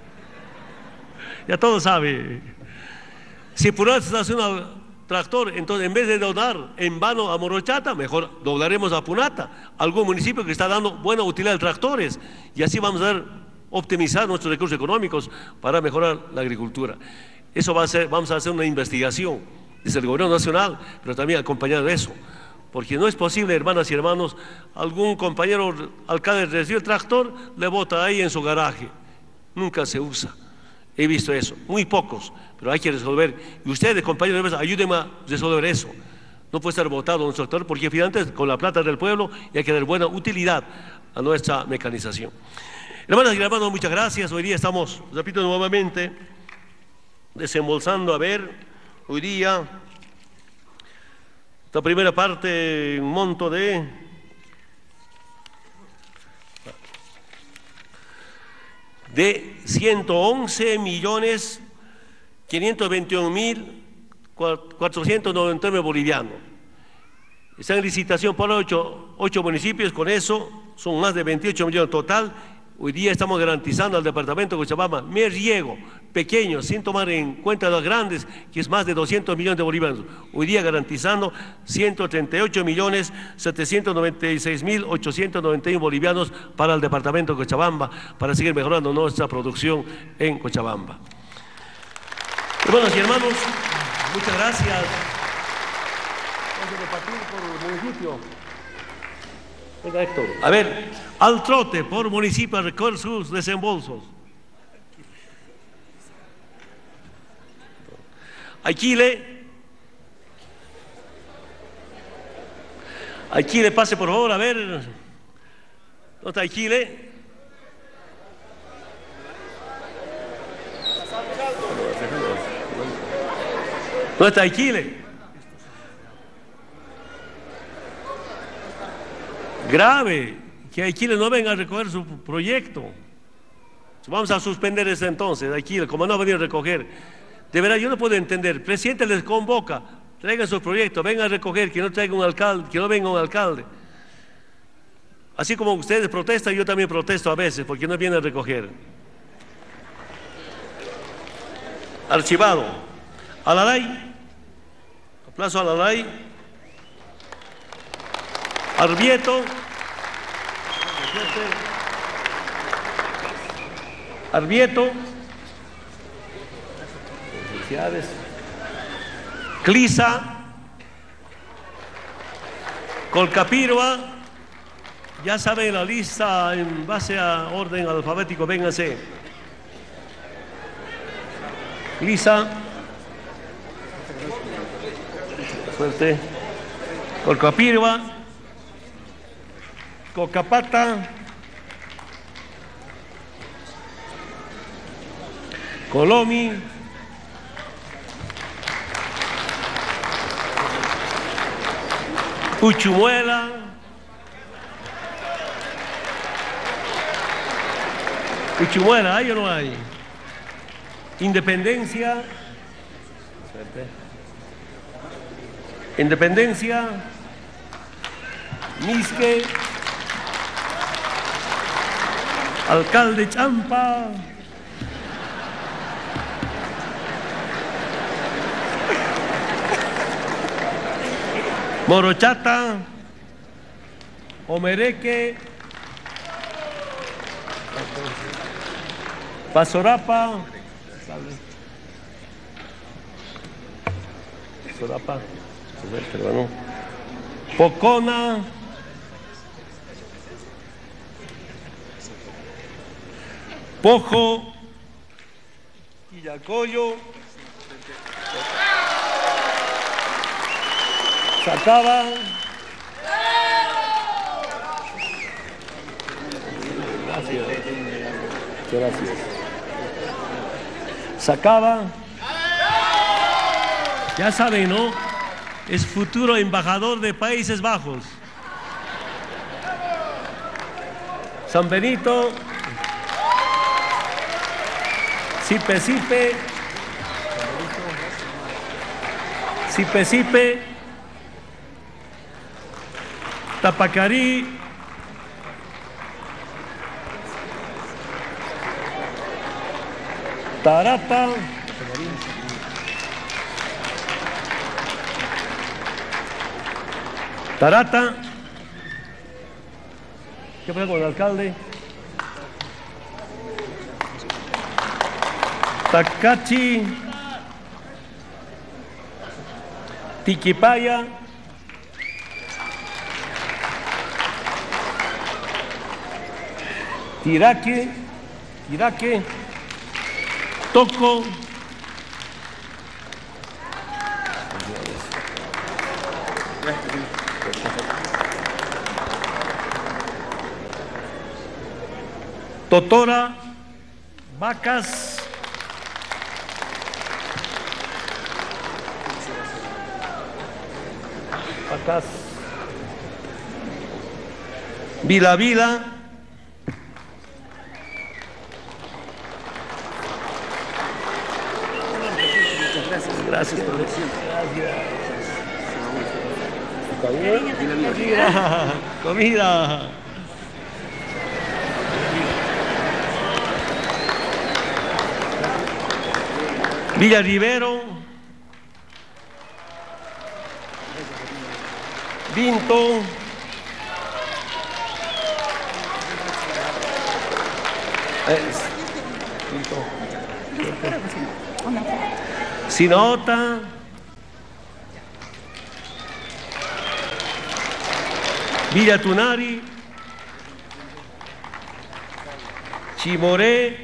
Ya todos saben. Si Punata está haciendo tractor, entonces en vez de donar en vano a Morochata, mejor doblaremos a Punata, algún municipio que está dando buena utilidad de tractores, y así vamos a optimizar nuestros recursos económicos para mejorar la agricultura. Eso vamos a hacer una investigación desde el gobierno nacional, pero también acompañado de eso, porque no es posible, hermanas y hermanos, algún compañero alcalde recibe el tractor, le bota ahí en su garaje, nunca se usa. He visto eso, muy pocos, pero hay que resolver. Y ustedes, compañeros, ayúdenme a resolver eso. No puede estar botado un tractor, porque finalmente con la plata del pueblo hay que dar buena utilidad a nuestra mecanización. Hermanas y hermanos, muchas gracias. Hoy día estamos, repito nuevamente, desembolsando, hoy día, esta primera parte, un monto de 111.521.499 bolivianos. Está en licitación por 8 municipios, con eso son más de 28 millones total. Hoy día estamos garantizando al departamento de Cochabamba, mes riego, pequeño, sin tomar en cuenta los grandes, que es más de 200 millones de bolivianos. Hoy día garantizando 138.796.891 bolivianos para el departamento de Cochabamba, para seguir mejorando nuestra producción en Cochabamba. Hermanos y hermanos, muchas gracias. Vamos a repartir por municipio. Venga, Héctor. Al trote por municipio a recoger sus desembolsos. Aquile, pase por favor, ¿dónde está Aquile? ¿Dónde está Aquile? Grave que Aquile no venga a recoger su proyecto. Vamos a suspender ese entonces, Aquile, como no va a venir a recoger. De verdad, yo no puedo entender. El presidente les convoca, traigan su proyecto, vengan a recoger, que no traiga un alcalde, que no venga un alcalde. Así como ustedes protestan, yo también protesto a veces, porque no vienen a recoger. Archivado. Alalay, aplazo Alalay. Arbieto. Felicidades. Clisa, Colcapirua, ya saben la lista en base a orden alfabético, vénganse. Clisa, suerte. Colcapirua, Cocapata, Colomi, Uchumuela, Uchumuela, ¿hay o no hay? Independencia, Independencia, Misque, Alcalde Champa, Morochata, Omereque, Pasorapa, Pocona, Pojo, Quillacoyo, Sacaba, gracias. Sacaba, ya saben, ¿no? Es futuro embajador de Países Bajos. San Benito, Sipe Sipe, Sipe Sipe, Tapacarí, Tarata, Tarata, ¿qué pasa con el alcalde? Tacachi, Tiquipaya, Tiraque, Toco, Totora, Vacas, Vila Vila, gracias. Comida. Villa Rivero, Vinto, Sinota, Villa Tunari, Chimoré,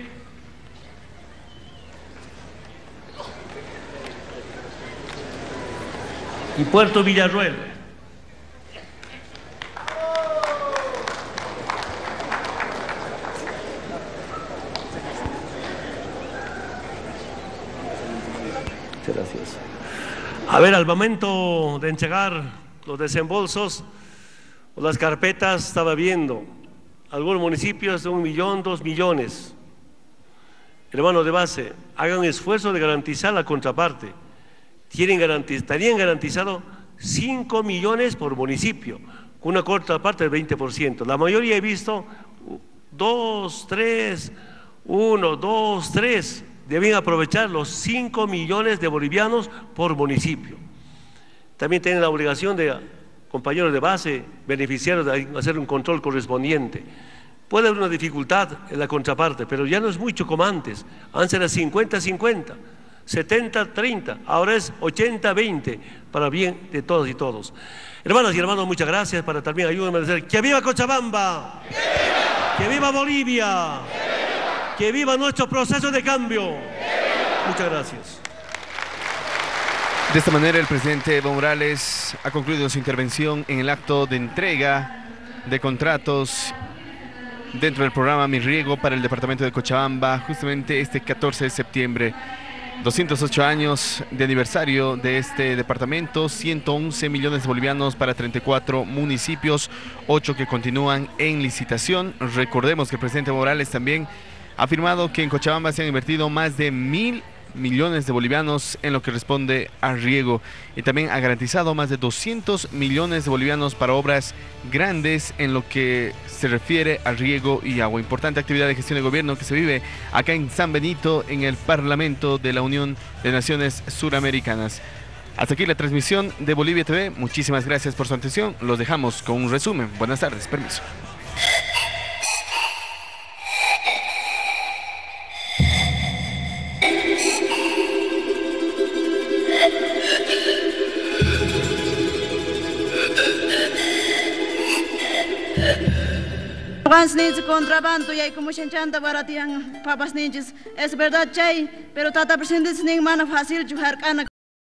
y Puerto Villarruel. Muchas gracias. A ver, al momento de entregar los desembolsos o las carpetas, estaba viendo algunos municipios de 1 millón, 2 millones. Hermanos de base, hagan esfuerzo de garantizar la contraparte. Estarían garantizado 5 millones por municipio, con una contraparte del 20%. La mayoría he visto 2, 3, 1, 2, 3. Deben aprovechar los 5 millones de bolivianos por municipio. También tienen la obligación de, compañeros de base, beneficiarios, de hacer un control correspondiente. Puede haber una dificultad en la contraparte, pero ya no es mucho como antes. Antes era 50-50. 70-30, ahora es 80-20, para bien de todos y todos. Hermanas y hermanos, muchas gracias, para también ayúdenme a decir, ¡que viva Cochabamba! ¡Que viva! ¡Que viva Bolivia! ¡Que viva! ¡Que viva nuestro proceso de cambio! ¡Que viva! Muchas gracias. De esta manera, el presidente Evo Morales ha concluido su intervención en el acto de entrega de contratos dentro del programa Mi Riego para el departamento de Cochabamba, justamente este 14 de septiembre. 208 años de aniversario de este departamento, 111 millones de bolivianos para 34 municipios, 8 que continúan en licitación. Recordemos que el presidente Morales también ha afirmado que en Cochabamba se han invertido más de 1.000 millones de bolivianos en lo que responde a riego, y también ha garantizado más de 200 millones de bolivianos para obras grandes en lo que se refiere a riego y agua. Importante actividad de gestión de gobierno que se vive acá en San Benito, en el Parlamento de la Unión de Naciones Suramericanas. Hasta aquí la transmisión de Bolivia TV. Muchísimas gracias por su atención. Los dejamos con un resumen. Buenas tardes. Permiso. Contrabando y hay como chanta baratian papas ninjas. Es verdad, chay, pero tata presentes ning mana fácil jugar